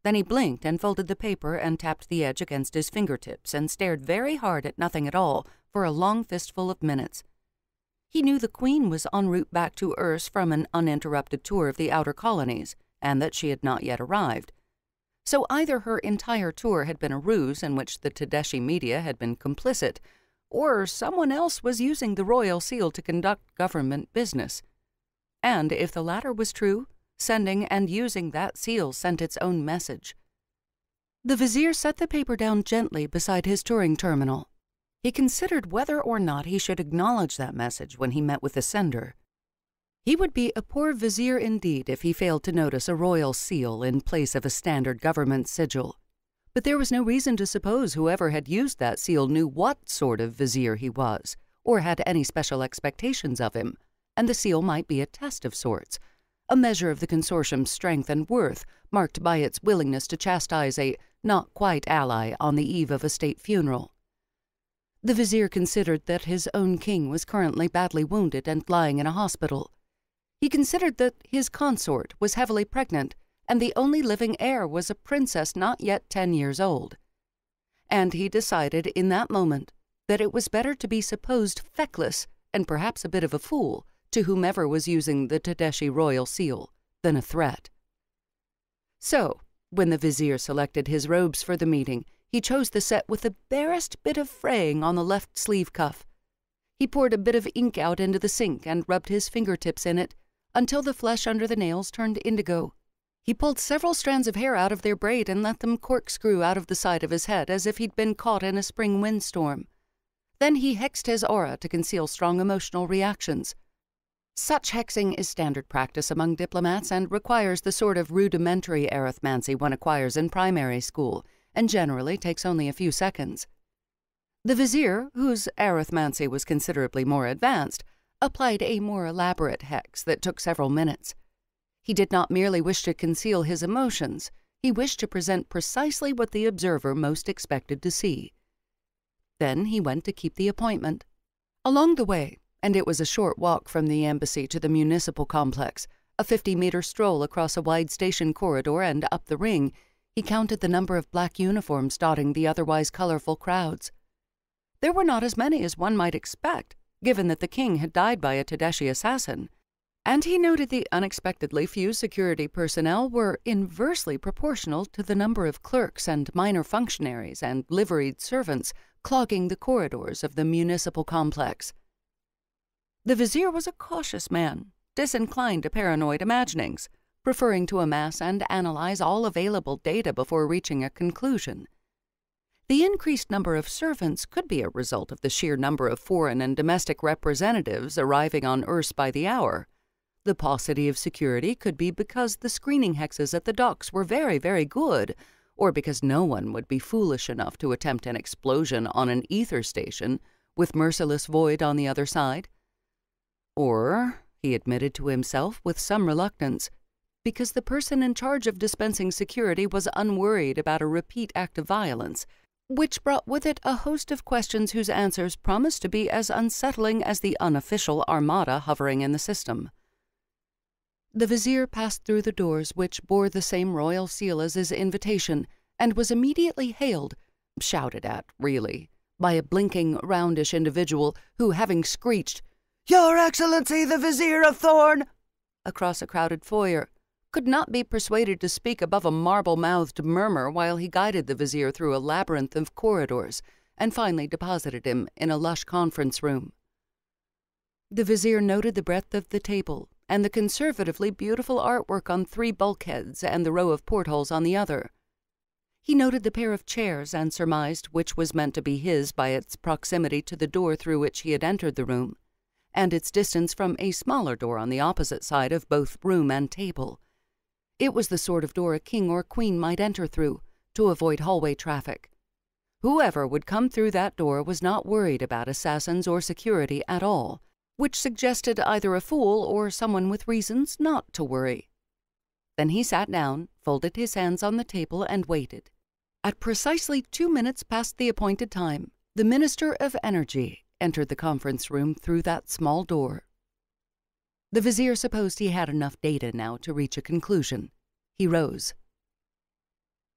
Then he blinked and folded the paper and tapped the edge against his fingertips and stared very hard at nothing at all for a long fistful of minutes. He knew the Queen was en route back to Urs from an uninterrupted tour of the outer colonies, and that she had not yet arrived. So either her entire tour had been a ruse in which the Tedeschi media had been complicit, or someone else was using the royal seal to conduct government business. And if the latter was true, sending and using that seal sent its own message. The vizier set the paper down gently beside his touring terminal. He considered whether or not he should acknowledge that message when he met with the sender. He would be a poor vizier indeed if he failed to notice a royal seal in place of a standard government sigil. But there was no reason to suppose whoever had used that seal knew what sort of vizier he was, or had any special expectations of him, and the seal might be a test of sorts, a measure of the consortium's strength and worth, marked by its willingness to chastise a not-quite ally on the eve of a state funeral. The vizier considered that his own king was currently badly wounded and lying in a hospital. He considered that his consort was heavily pregnant, and the only living heir was a princess not yet ten years old. And he decided in that moment that it was better to be supposed feckless and perhaps a bit of a fool to whomever was using the Tedeschi royal seal than a threat. So, when the vizier selected his robes for the meeting, he chose the set with the barest bit of fraying on the left sleeve cuff. He poured a bit of ink out into the sink and rubbed his fingertips in it until the flesh under the nails turned indigo. He pulled several strands of hair out of their braid and let them corkscrew out of the side of his head as if he'd been caught in a spring windstorm. Then he hexed his aura to conceal strong emotional reactions. Such hexing is standard practice among diplomats and requires the sort of rudimentary arithmancy one acquires in primary school, and generally takes only a few seconds. The vizier, whose arithmancy was considerably more advanced, applied a more elaborate hex that took several minutes. He did not merely wish to conceal his emotions, he wished to present precisely what the observer most expected to see. Then he went to keep the appointment. Along the way, and it was a short walk from the embassy to the municipal complex, a fifty-meter stroll across a wide station corridor and up the ring, he counted the number of black uniforms dotting the otherwise colorful crowds. There were not as many as one might expect, given that the king had died by a Tedeschi assassin, and he noted the unexpectedly few security personnel were inversely proportional to the number of clerks and minor functionaries and liveried servants clogging the corridors of the municipal complex. The vizier was a cautious man, disinclined to paranoid imaginings, preferring to amass and analyze all available data before reaching a conclusion. The increased number of servants could be a result of the sheer number of foreign and domestic representatives arriving on Urs by the hour. The paucity of security could be because the screening hexes at the docks were very, very good, or because no one would be foolish enough to attempt an explosion on an ether station with merciless void on the other side. Or, he admitted to himself with some reluctance, because the person in charge of dispensing security was unworried about a repeat act of violence, which brought with it a host of questions whose answers promised to be as unsettling as the unofficial armada hovering in the system. The vizier passed through the doors which bore the same royal seal as his invitation, and was immediately hailed, shouted at, really, by a blinking, roundish individual who, having screeched, "Your Excellency the Vizier of Thorne," across a crowded foyer, could not be persuaded to speak above a marble-mouthed murmur while he guided the vizier through a labyrinth of corridors and finally deposited him in a lush conference room. The vizier noted the breadth of the table and the conservatively beautiful artwork on three bulkheads and the row of portholes on the other. He noted the pair of chairs and surmised which was meant to be his by its proximity to the door through which he had entered the room, and its distance from a smaller door on the opposite side of both room and table. It was the sort of door a king or queen might enter through, to avoid hallway traffic. Whoever would come through that door was not worried about assassins or security at all, which suggested either a fool or someone with reasons not to worry. Then he sat down, folded his hands on the table, and waited. At precisely two minutes past the appointed time, the Minister of Energy entered the conference room through that small door. The vizier supposed he had enough data now to reach a conclusion. He rose.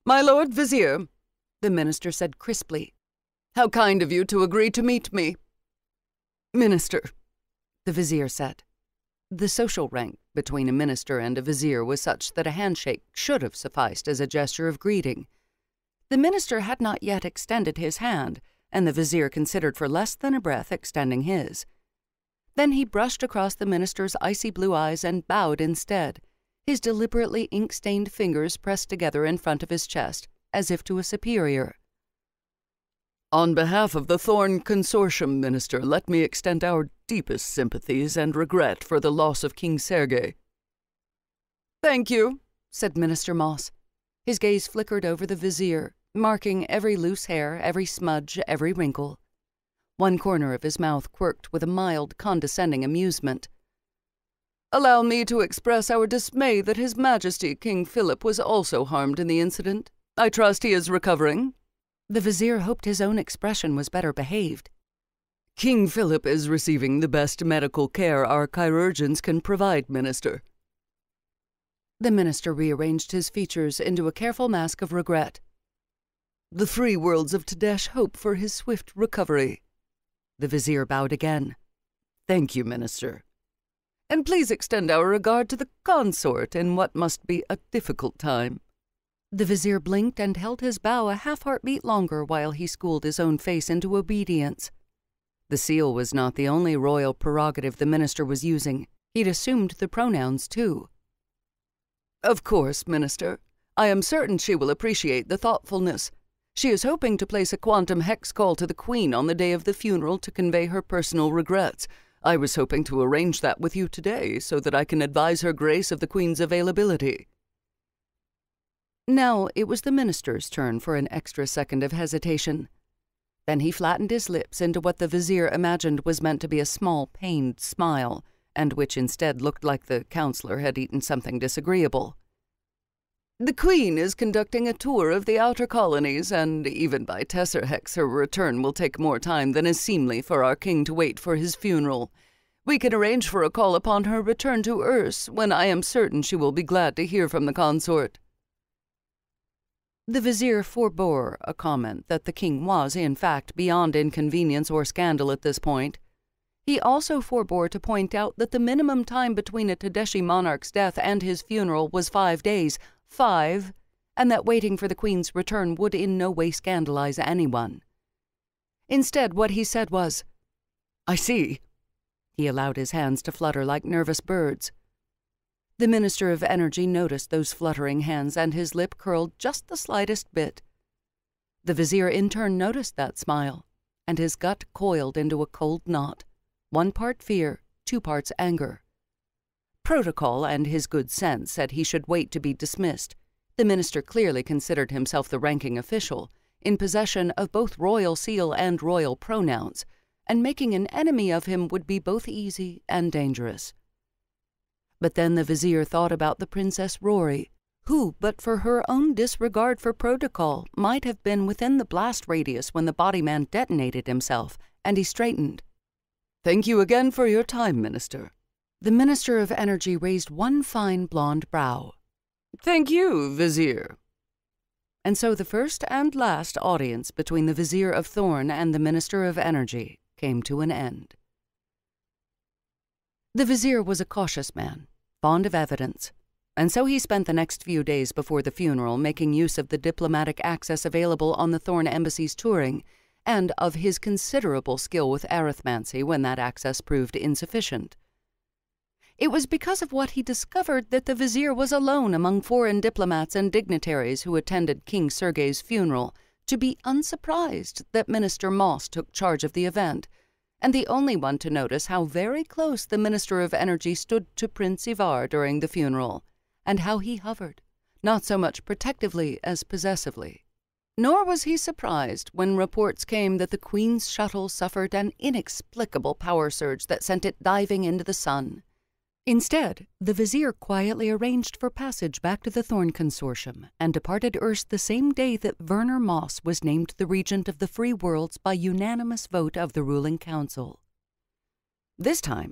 My Lord Vizier, the minister said crisply, how kind of you to agree to meet me. Minister, the vizier said. The social rank between a minister and a vizier was such that a handshake should have sufficed as a gesture of greeting. The minister had not yet extended his hand, and the vizier considered for less than a breath extending his. Then he brushed across the minister's icy blue eyes and bowed instead, his deliberately ink-stained fingers pressed together in front of his chest, as if to a superior. On behalf of the Thorne Consortium, Minister, let me extend our deepest sympathies and regret for the loss of King Sergei. Thank you, said Minister Moss. His gaze flickered over the vizier, marking every loose hair, every smudge, every wrinkle. One corner of his mouth quirked with a mild, condescending amusement. Allow me to express our dismay that His Majesty King Philip was also harmed in the incident. I trust he is recovering. The vizier hoped his own expression was better behaved. King Philip is receiving the best medical care our chirurgeons can provide, Minister. The minister rearranged his features into a careful mask of regret. The free worlds of Tadesh hope for his swift recovery. The vizier bowed again. Thank you, Minister. And please extend our regard to the consort in what must be a difficult time. The vizier blinked and held his bow a half-heartbeat longer while he schooled his own face into obedience. The seal was not the only royal prerogative the minister was using. He'd assumed the pronouns, too. Of course, Minister. I am certain she will appreciate the thoughtfulness. She is hoping to place a quantum hex call to the Queen on the day of the funeral to convey her personal regrets. I was hoping to arrange that with you today so that I can advise Her Grace of the Queen's availability. Now it was the minister's turn for an extra second of hesitation. Then he flattened his lips into what the vizier imagined was meant to be a small, pained smile, and which instead looked like the counselor had eaten something disagreeable. The Queen is conducting a tour of the outer colonies, and even by Tesserhex her return will take more time than is seemly for our king to wait for his funeral. We can arrange for a call upon her return to Urs, when I am certain she will be glad to hear from the consort. The vizier forebore a comment that the king was, in fact, beyond inconvenience or scandal at this point. He also forebore to point out that the minimum time between a Tadeshi monarch's death and his funeral was five days, five, and that waiting for the Queen's return would in no way scandalize anyone. Instead, what he said was, I see. He allowed his hands to flutter like nervous birds. The Minister of Energy noticed those fluttering hands, and his lip curled just the slightest bit. The vizier in turn noticed that smile, and his gut coiled into a cold knot, one part fear, two parts anger. Protocol and his good sense said he should wait to be dismissed. The minister clearly considered himself the ranking official, in possession of both royal seal and royal pronouns, and making an enemy of him would be both easy and dangerous. But then the vizier thought about the Princess Rory, who, but for her own disregard for protocol, might have been within the blast radius when the body man detonated himself, and he straightened. Thank you again for your time, Minister. The Minister of Energy raised one fine blonde brow. Thank you, Vizier. And so the first and last audience between the Vizier of Thorne and the Minister of Energy came to an end. The Vizier was a cautious man, fond of evidence, and so he spent the next few days before the funeral making use of the diplomatic access available on the Thorne Embassy's touring, and of his considerable skill with arithmancy when that access proved insufficient. It was because of what he discovered that the vizier was alone among foreign diplomats and dignitaries who attended King Sergei's funeral to be unsurprised that Minister Moss took charge of the event, and the only one to notice how very close the Minister of Energy stood to Prince Ivar during the funeral, and how he hovered, not so much protectively as possessively. Nor was he surprised when reports came that the Queen's shuttle suffered an inexplicable power surge that sent it diving into the sun. Instead, the vizier quietly arranged for passage back to the Thorne Consortium and departed Urs the same day that Werner Moss was named the Regent of the Free Worlds by unanimous vote of the ruling council. This time,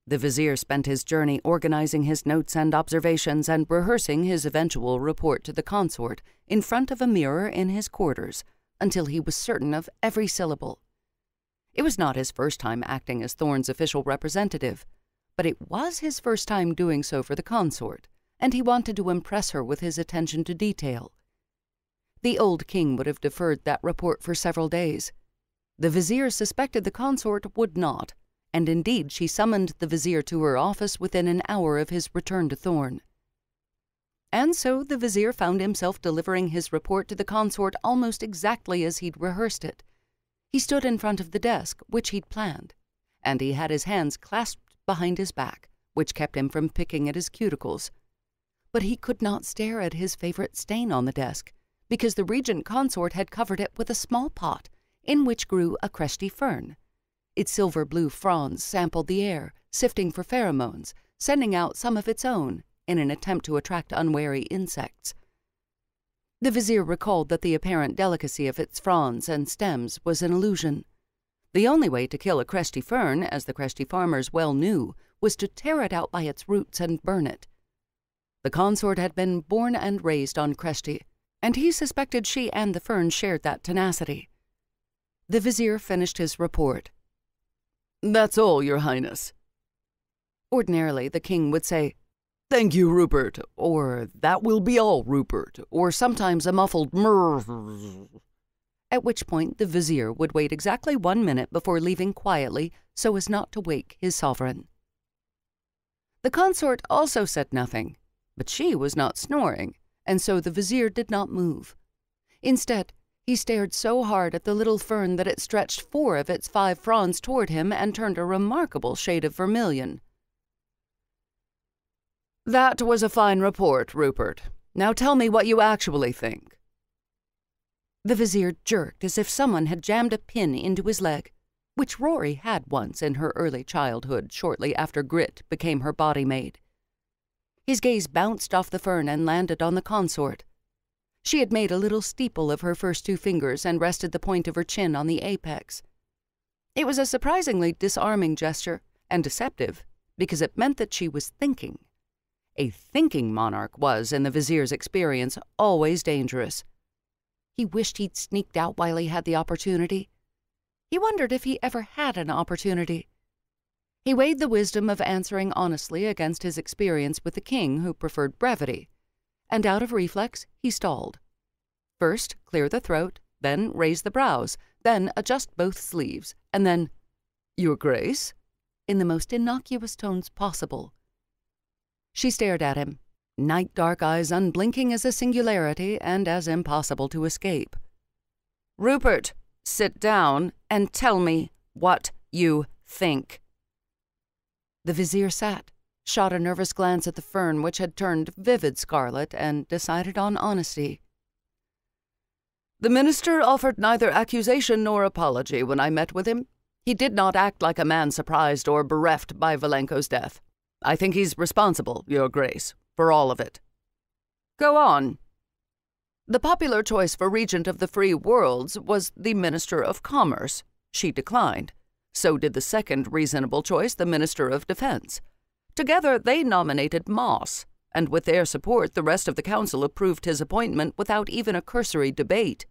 The vizier spent his journey organizing his notes and observations and rehearsing his eventual report to the consort in front of a mirror in his quarters until he was certain of every syllable. It was not his first time acting as Thorne's official representative, but it was his first time doing so for the consort, and he wanted to impress her with his attention to detail. The old king would have deferred that report for several days. The vizier suspected the consort would not, and indeed she summoned the vizier to her office within an hour of his return to Thorne. And so the vizier found himself delivering his report to the consort almost exactly as he'd rehearsed it. He stood in front of the desk, which he'd planned, and he had his hands clasped behind his back, which kept him from picking at his cuticles. But he could not stare at his favorite stain on the desk, because the Regent consort had covered it with a small pot in which grew a cresty fern. Its silver-blue fronds sampled the air, sifting for pheromones, sending out some of its own in an attempt to attract unwary insects. The vizier recalled that the apparent delicacy of its fronds and stems was an illusion. The only way to kill a cresty fern, as the cresty farmers well knew, was to tear it out by its roots and burn it. The consort had been born and raised on cresty, and he suspected she and the fern shared that tenacity. The vizier finished his report. "That's all, Your Highness." Ordinarily, the king would say, "Thank you, Rupert," or "That will be all, Rupert," or sometimes a muffled murr, at which point the vizier would wait exactly one minute before leaving quietly so as not to wake his sovereign. The consort also said nothing, but she was not snoring, and so the vizier did not move. Instead, he stared so hard at the little fern that it stretched four of its five fronds toward him and turned a remarkable shade of vermilion. "That was a fine report, Rupert. Now tell me what you actually think." The vizier jerked as if someone had jammed a pin into his leg, which Rory had once in her early childhood shortly after grit became her body maid. His gaze bounced off the fern and landed on the consort. She had made a little steeple of her first two fingers and rested the point of her chin on the apex. It was a surprisingly disarming gesture, and deceptive, because it meant that she was thinking. A thinking monarch was, in the vizier's experience, always dangerous. He wished he'd sneaked out while he had the opportunity. He wondered if he ever had an opportunity. He weighed the wisdom of answering honestly against his experience with the king, who preferred brevity, and out of reflex he stalled. First, clear the throat, then raise the brows, then adjust both sleeves, and then, "Your Grace?" in the most innocuous tones possible. She stared at him, night dark eyes unblinking as a singularity and as impossible to escape. "Rupert, sit down and tell me what you think." The vizier sat, shot a nervous glance at the fern, which had turned vivid scarlet, and decided on honesty. "The minister offered neither accusation nor apology when I met with him. He did not act like a man surprised or bereft by Valenko's death. I think he's responsible, Your Grace, for all of it." "Go on." "The popular choice for Regent of the Free Worlds was the Minister of Commerce. She declined. So did the second reasonable choice, the Minister of Defense. Together they nominated Moss, and with their support the rest of the council approved his appointment without even a cursory debate."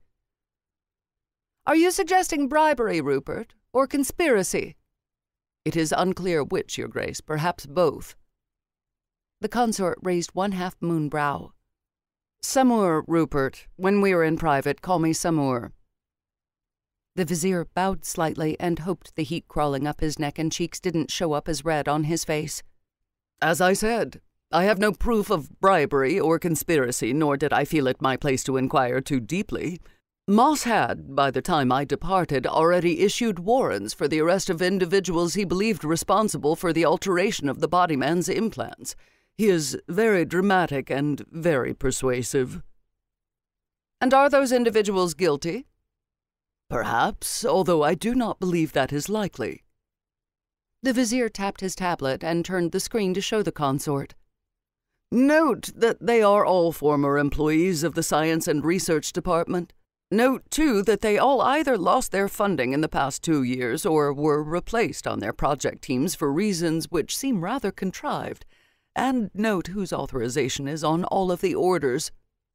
"Are you suggesting bribery, Rupert, or conspiracy?" "It is unclear which, Your Grace, perhaps both." The consort raised one half-moon brow. "Samur, Rupert. When we are in private, call me Samur." The vizier bowed slightly and hoped the heat crawling up his neck and cheeks didn't show up as red on his face. "As I said, I have no proof of bribery or conspiracy, nor did I feel it my place to inquire too deeply. Moss had, by the time I departed, already issued warrants for the arrest of individuals he believed responsible for the alteration of the body man's implants. He is very dramatic and very persuasive." "And are those individuals guilty?" "Perhaps, although I do not believe that is likely." The vizier tapped his tablet and turned the screen to show the consort. "Note that they are all former employees of the Science and Research Department. Note, too, that they all either lost their funding in the past two years or were replaced on their project teams for reasons which seem rather contrived. And note whose authorization is on all of the orders.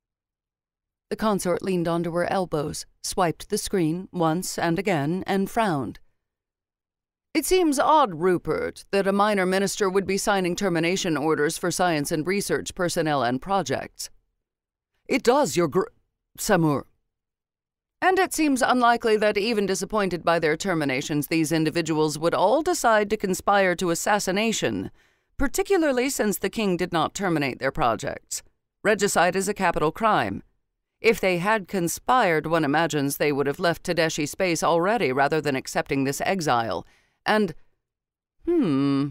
The consort leaned onto her elbows, swiped the screen once and again, and frowned. It seems odd, Rupert, that a minor minister would be signing termination orders for science and research personnel and projects. It does, your gr... Samur. And it seems unlikely that even disappointed by their terminations, these individuals would all decide to conspire to assassination, particularly since the king did not terminate their projects. Regicide is a capital crime. If they had conspired, one imagines they would have left Tedeschi space already rather than accepting this exile. And, hmm...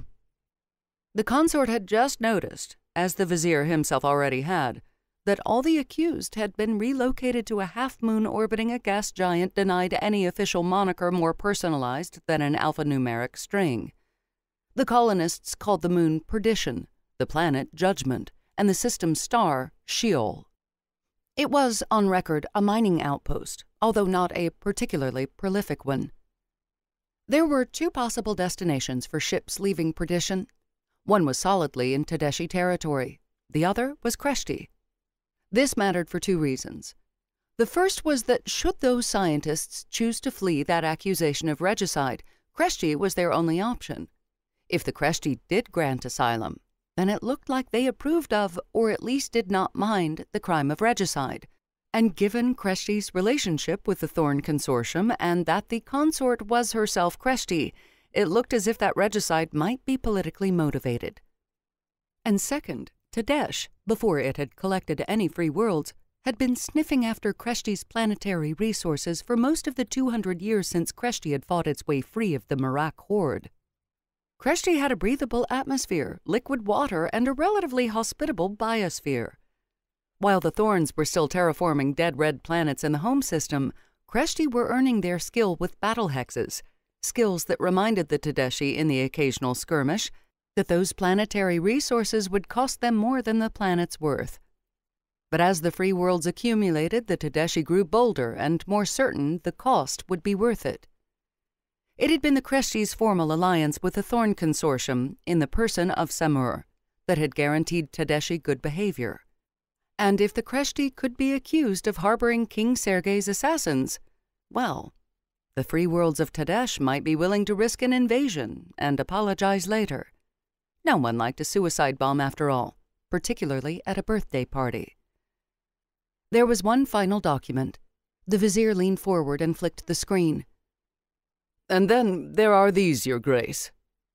The consort had just noticed, as the vizier himself already had, that all the accused had been relocated to a half-moon orbiting a gas giant denied any official moniker more personalized than an alphanumeric string. The colonists called the moon Perdition, the planet Judgment, and the system's star Sheol. It was, on record, a mining outpost, although not a particularly prolific one. There were two possible destinations for ships leaving Perdition. One was solidly in Tedeschi territory. The other was Kreshti. This mattered for two reasons. The first was that should those scientists choose to flee that accusation of regicide, Kreshti was their only option. If the Kreshti did grant asylum, then it looked like they approved of, or at least did not mind, the crime of regicide. And given Kreshti's relationship with the Thorne Consortium and that the consort was herself Kreshti, it looked as if that regicide might be politically motivated. And second, Tadesh, before it had collected any free worlds, had been sniffing after Kreshti's planetary resources for most of the two hundred years since Kreshti had fought its way free of the Marak horde. Kreshti had a breathable atmosphere, liquid water, and a relatively hospitable biosphere. While the Thorns were still terraforming dead red planets in the home system, Kreshti were earning their skill with battle hexes, skills that reminded the Tedeschi in the occasional skirmish that those planetary resources would cost them more than the planet's worth. But as the free worlds accumulated, the Tedeschi grew bolder and more certain the cost would be worth it. It had been the Kreshti's formal alliance with the Thorne Consortium in the person of Samur that had guaranteed Tedeschi good behavior. And if the Kreshti could be accused of harboring King Sergei's assassins, well, the free worlds of Tadesh might be willing to risk an invasion and apologize later. No one liked a suicide bomb after all, particularly at a birthday party. There was one final document. The vizier leaned forward and flicked the screen. And then there are these, Your Grace.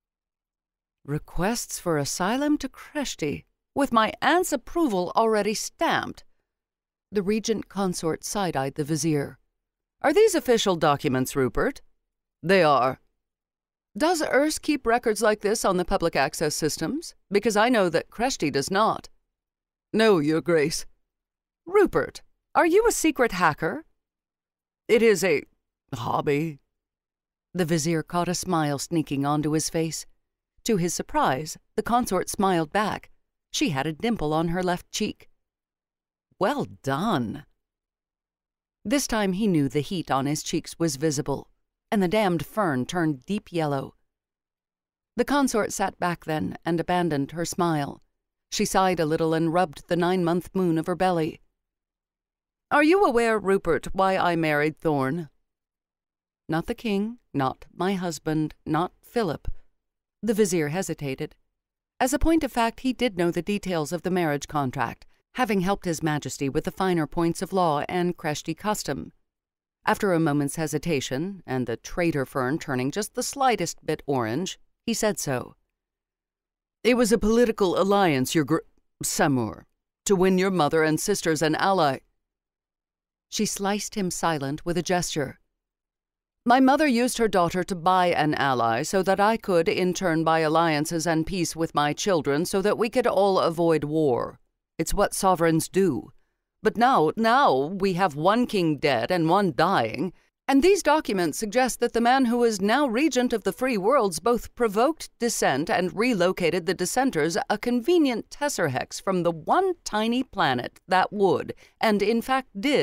Requests for asylum to Kreshti, with my aunt's approval already stamped. The regent consort side-eyed the vizier. Are these official documents, Rupert? They are. Does Urs keep records like this on the public access systems? Because I know that Kreshti does not. No, Your Grace. Rupert, are you a secret hacker? It is a hobby. The vizier caught a smile sneaking onto his face. To his surprise, the consort smiled back. She had a dimple on her left cheek. Well done. This time he knew the heat on his cheeks was visible, and the damned fern turned deep yellow. The consort sat back then and abandoned her smile. She sighed a little and rubbed the nine-month moon of her belly. Are you aware, Rupert, why I married Thorne? Not the king, not my husband, not Philip. The vizier hesitated. As a point of fact, he did know the details of the marriage contract, having helped His Majesty with the finer points of law and Kreshti custom. After a moment's hesitation, and the traitor fern turning just the slightest bit orange, he said so. It was a political alliance, Your Gr... Samur, to win your mother and sisters an ally. She sliced him silent with a gesture. My mother used her daughter to buy an ally so that I could, in turn, buy alliances and peace with my children so that we could all avoid war. It's what sovereigns do. But now, now, we have one king dead and one dying, and these documents suggest that the man who is now regent of the free worlds both provoked dissent and relocated the dissenters a convenient tesserhex from the one tiny planet that would, and in fact did,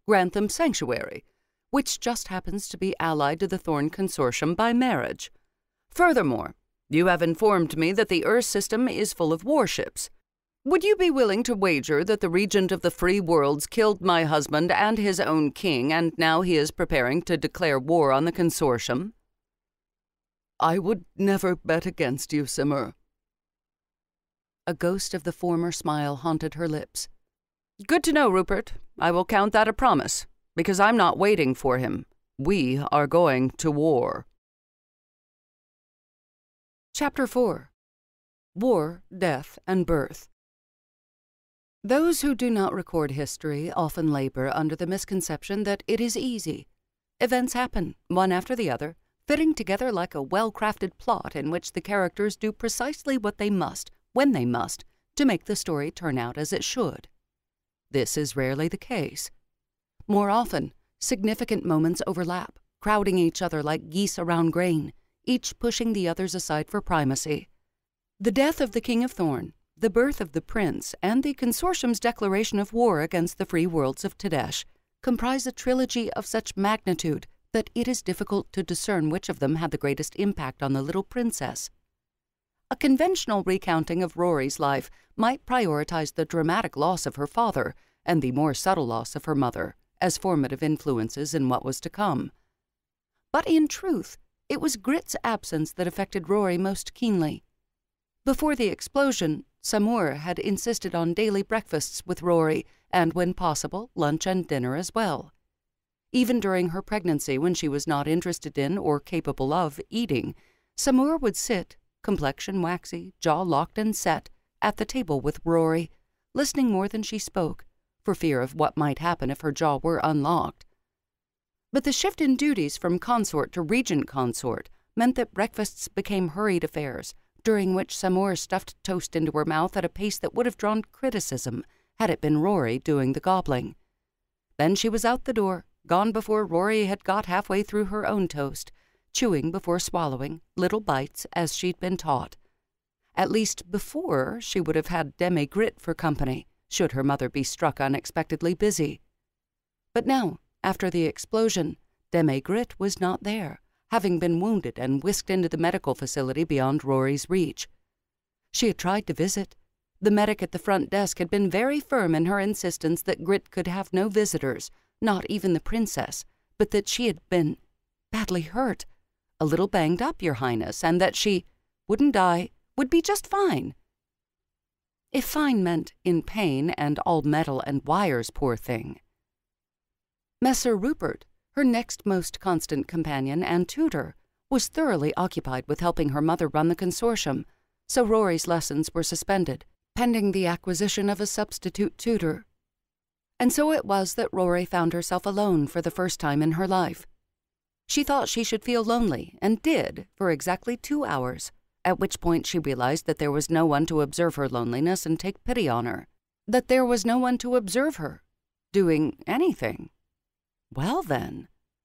grant them sanctuary, which just happens to be allied to the Thorne Consortium by marriage. Furthermore, you have informed me that the Earth system is full of warships. Would you be willing to wager that the Regent of the Free Worlds killed my husband and his own king, and now he is preparing to declare war on the Consortium? I would never bet against you, Simmer. A ghost of the former smile haunted her lips. Good to know, Rupert. I will count that a promise, because I'm not waiting for him. We are going to war. Chapter four. War, Death, and Birth. Those who do not record history often labor under the misconception that it is easy. Events happen, one after the other, fitting together like a well-crafted plot in which the characters do precisely what they must, when they must, to make the story turn out as it should. This is rarely the case. More often, significant moments overlap, crowding each other like geese around grain, each pushing the others aside for primacy. The death of the King of Thorne, the birth of the prince, and the Consortium's declaration of war against the free worlds of Tadesh comprise a trilogy of such magnitude that it is difficult to discern which of them had the greatest impact on the little princess. A conventional recounting of Rory's life might prioritize the dramatic loss of her father and the more subtle loss of her mother as formative influences in what was to come. But in truth, it was Grit's absence that affected Rory most keenly. Before the explosion, Samur had insisted on daily breakfasts with Rory, and when possible, lunch and dinner as well. Even during her pregnancy, when she was not interested in or capable of eating, Samur would sit, complexion waxy, jaw locked and set, at the table with Rory, listening more than she spoke, for fear of what might happen if her jaw were unlocked. But the shift in duties from consort to regent consort meant that breakfasts became hurried affairs, during which Samur stuffed toast into her mouth at a pace that would have drawn criticism had it been Rory doing the gobbling. Then she was out the door, gone before Rory had got halfway through her own toast, chewing before swallowing, little bites as she'd been taught. At least before, she would have had Deme Grit for company, should her mother be struck unexpectedly busy. But now, after the explosion, Deme Grit was not there, having been wounded and whisked into the medical facility beyond Rory's reach. She had tried to visit. The medic at the front desk had been very firm in her insistence that Grit could have no visitors, not even the princess, but that she had been badly hurt, a little banged up, Your Highness, and that she wouldn't die, would be just fine. If fine meant in pain and all metal and wires, poor thing. Messer Rupert, her next most constant companion and tutor, was thoroughly occupied with helping her mother run the consortium, so Rory's lessons were suspended, pending the acquisition of a substitute tutor. And so it was that Rory found herself alone for the first time in her life. She thought she should feel lonely, and did, for exactly two hours, at which point she realized that there was no one to observe her loneliness and take pity on her, that there was no one to observe her, doing anything. Well, then.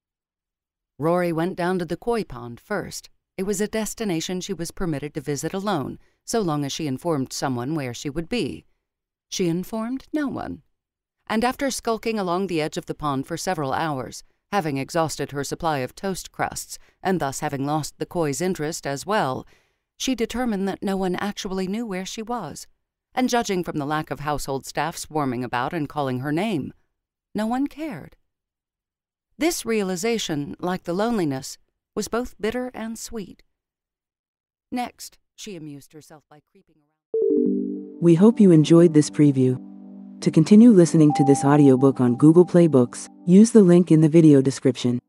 Rory went down to the koi pond first. It was a destination she was permitted to visit alone, so long as she informed someone where she would be. She informed no one. And after skulking along the edge of the pond for several hours, having exhausted her supply of toast crusts, and thus having lost the koi's interest as well, she determined that no one actually knew where she was, and judging from the lack of household staff swarming about and calling her name, no one cared. This realization, like the loneliness, was both bitter and sweet. Next, she amused herself by creeping around. We hope you enjoyed this preview. To continue listening to this audiobook on Google Play Books, use the link in the video description.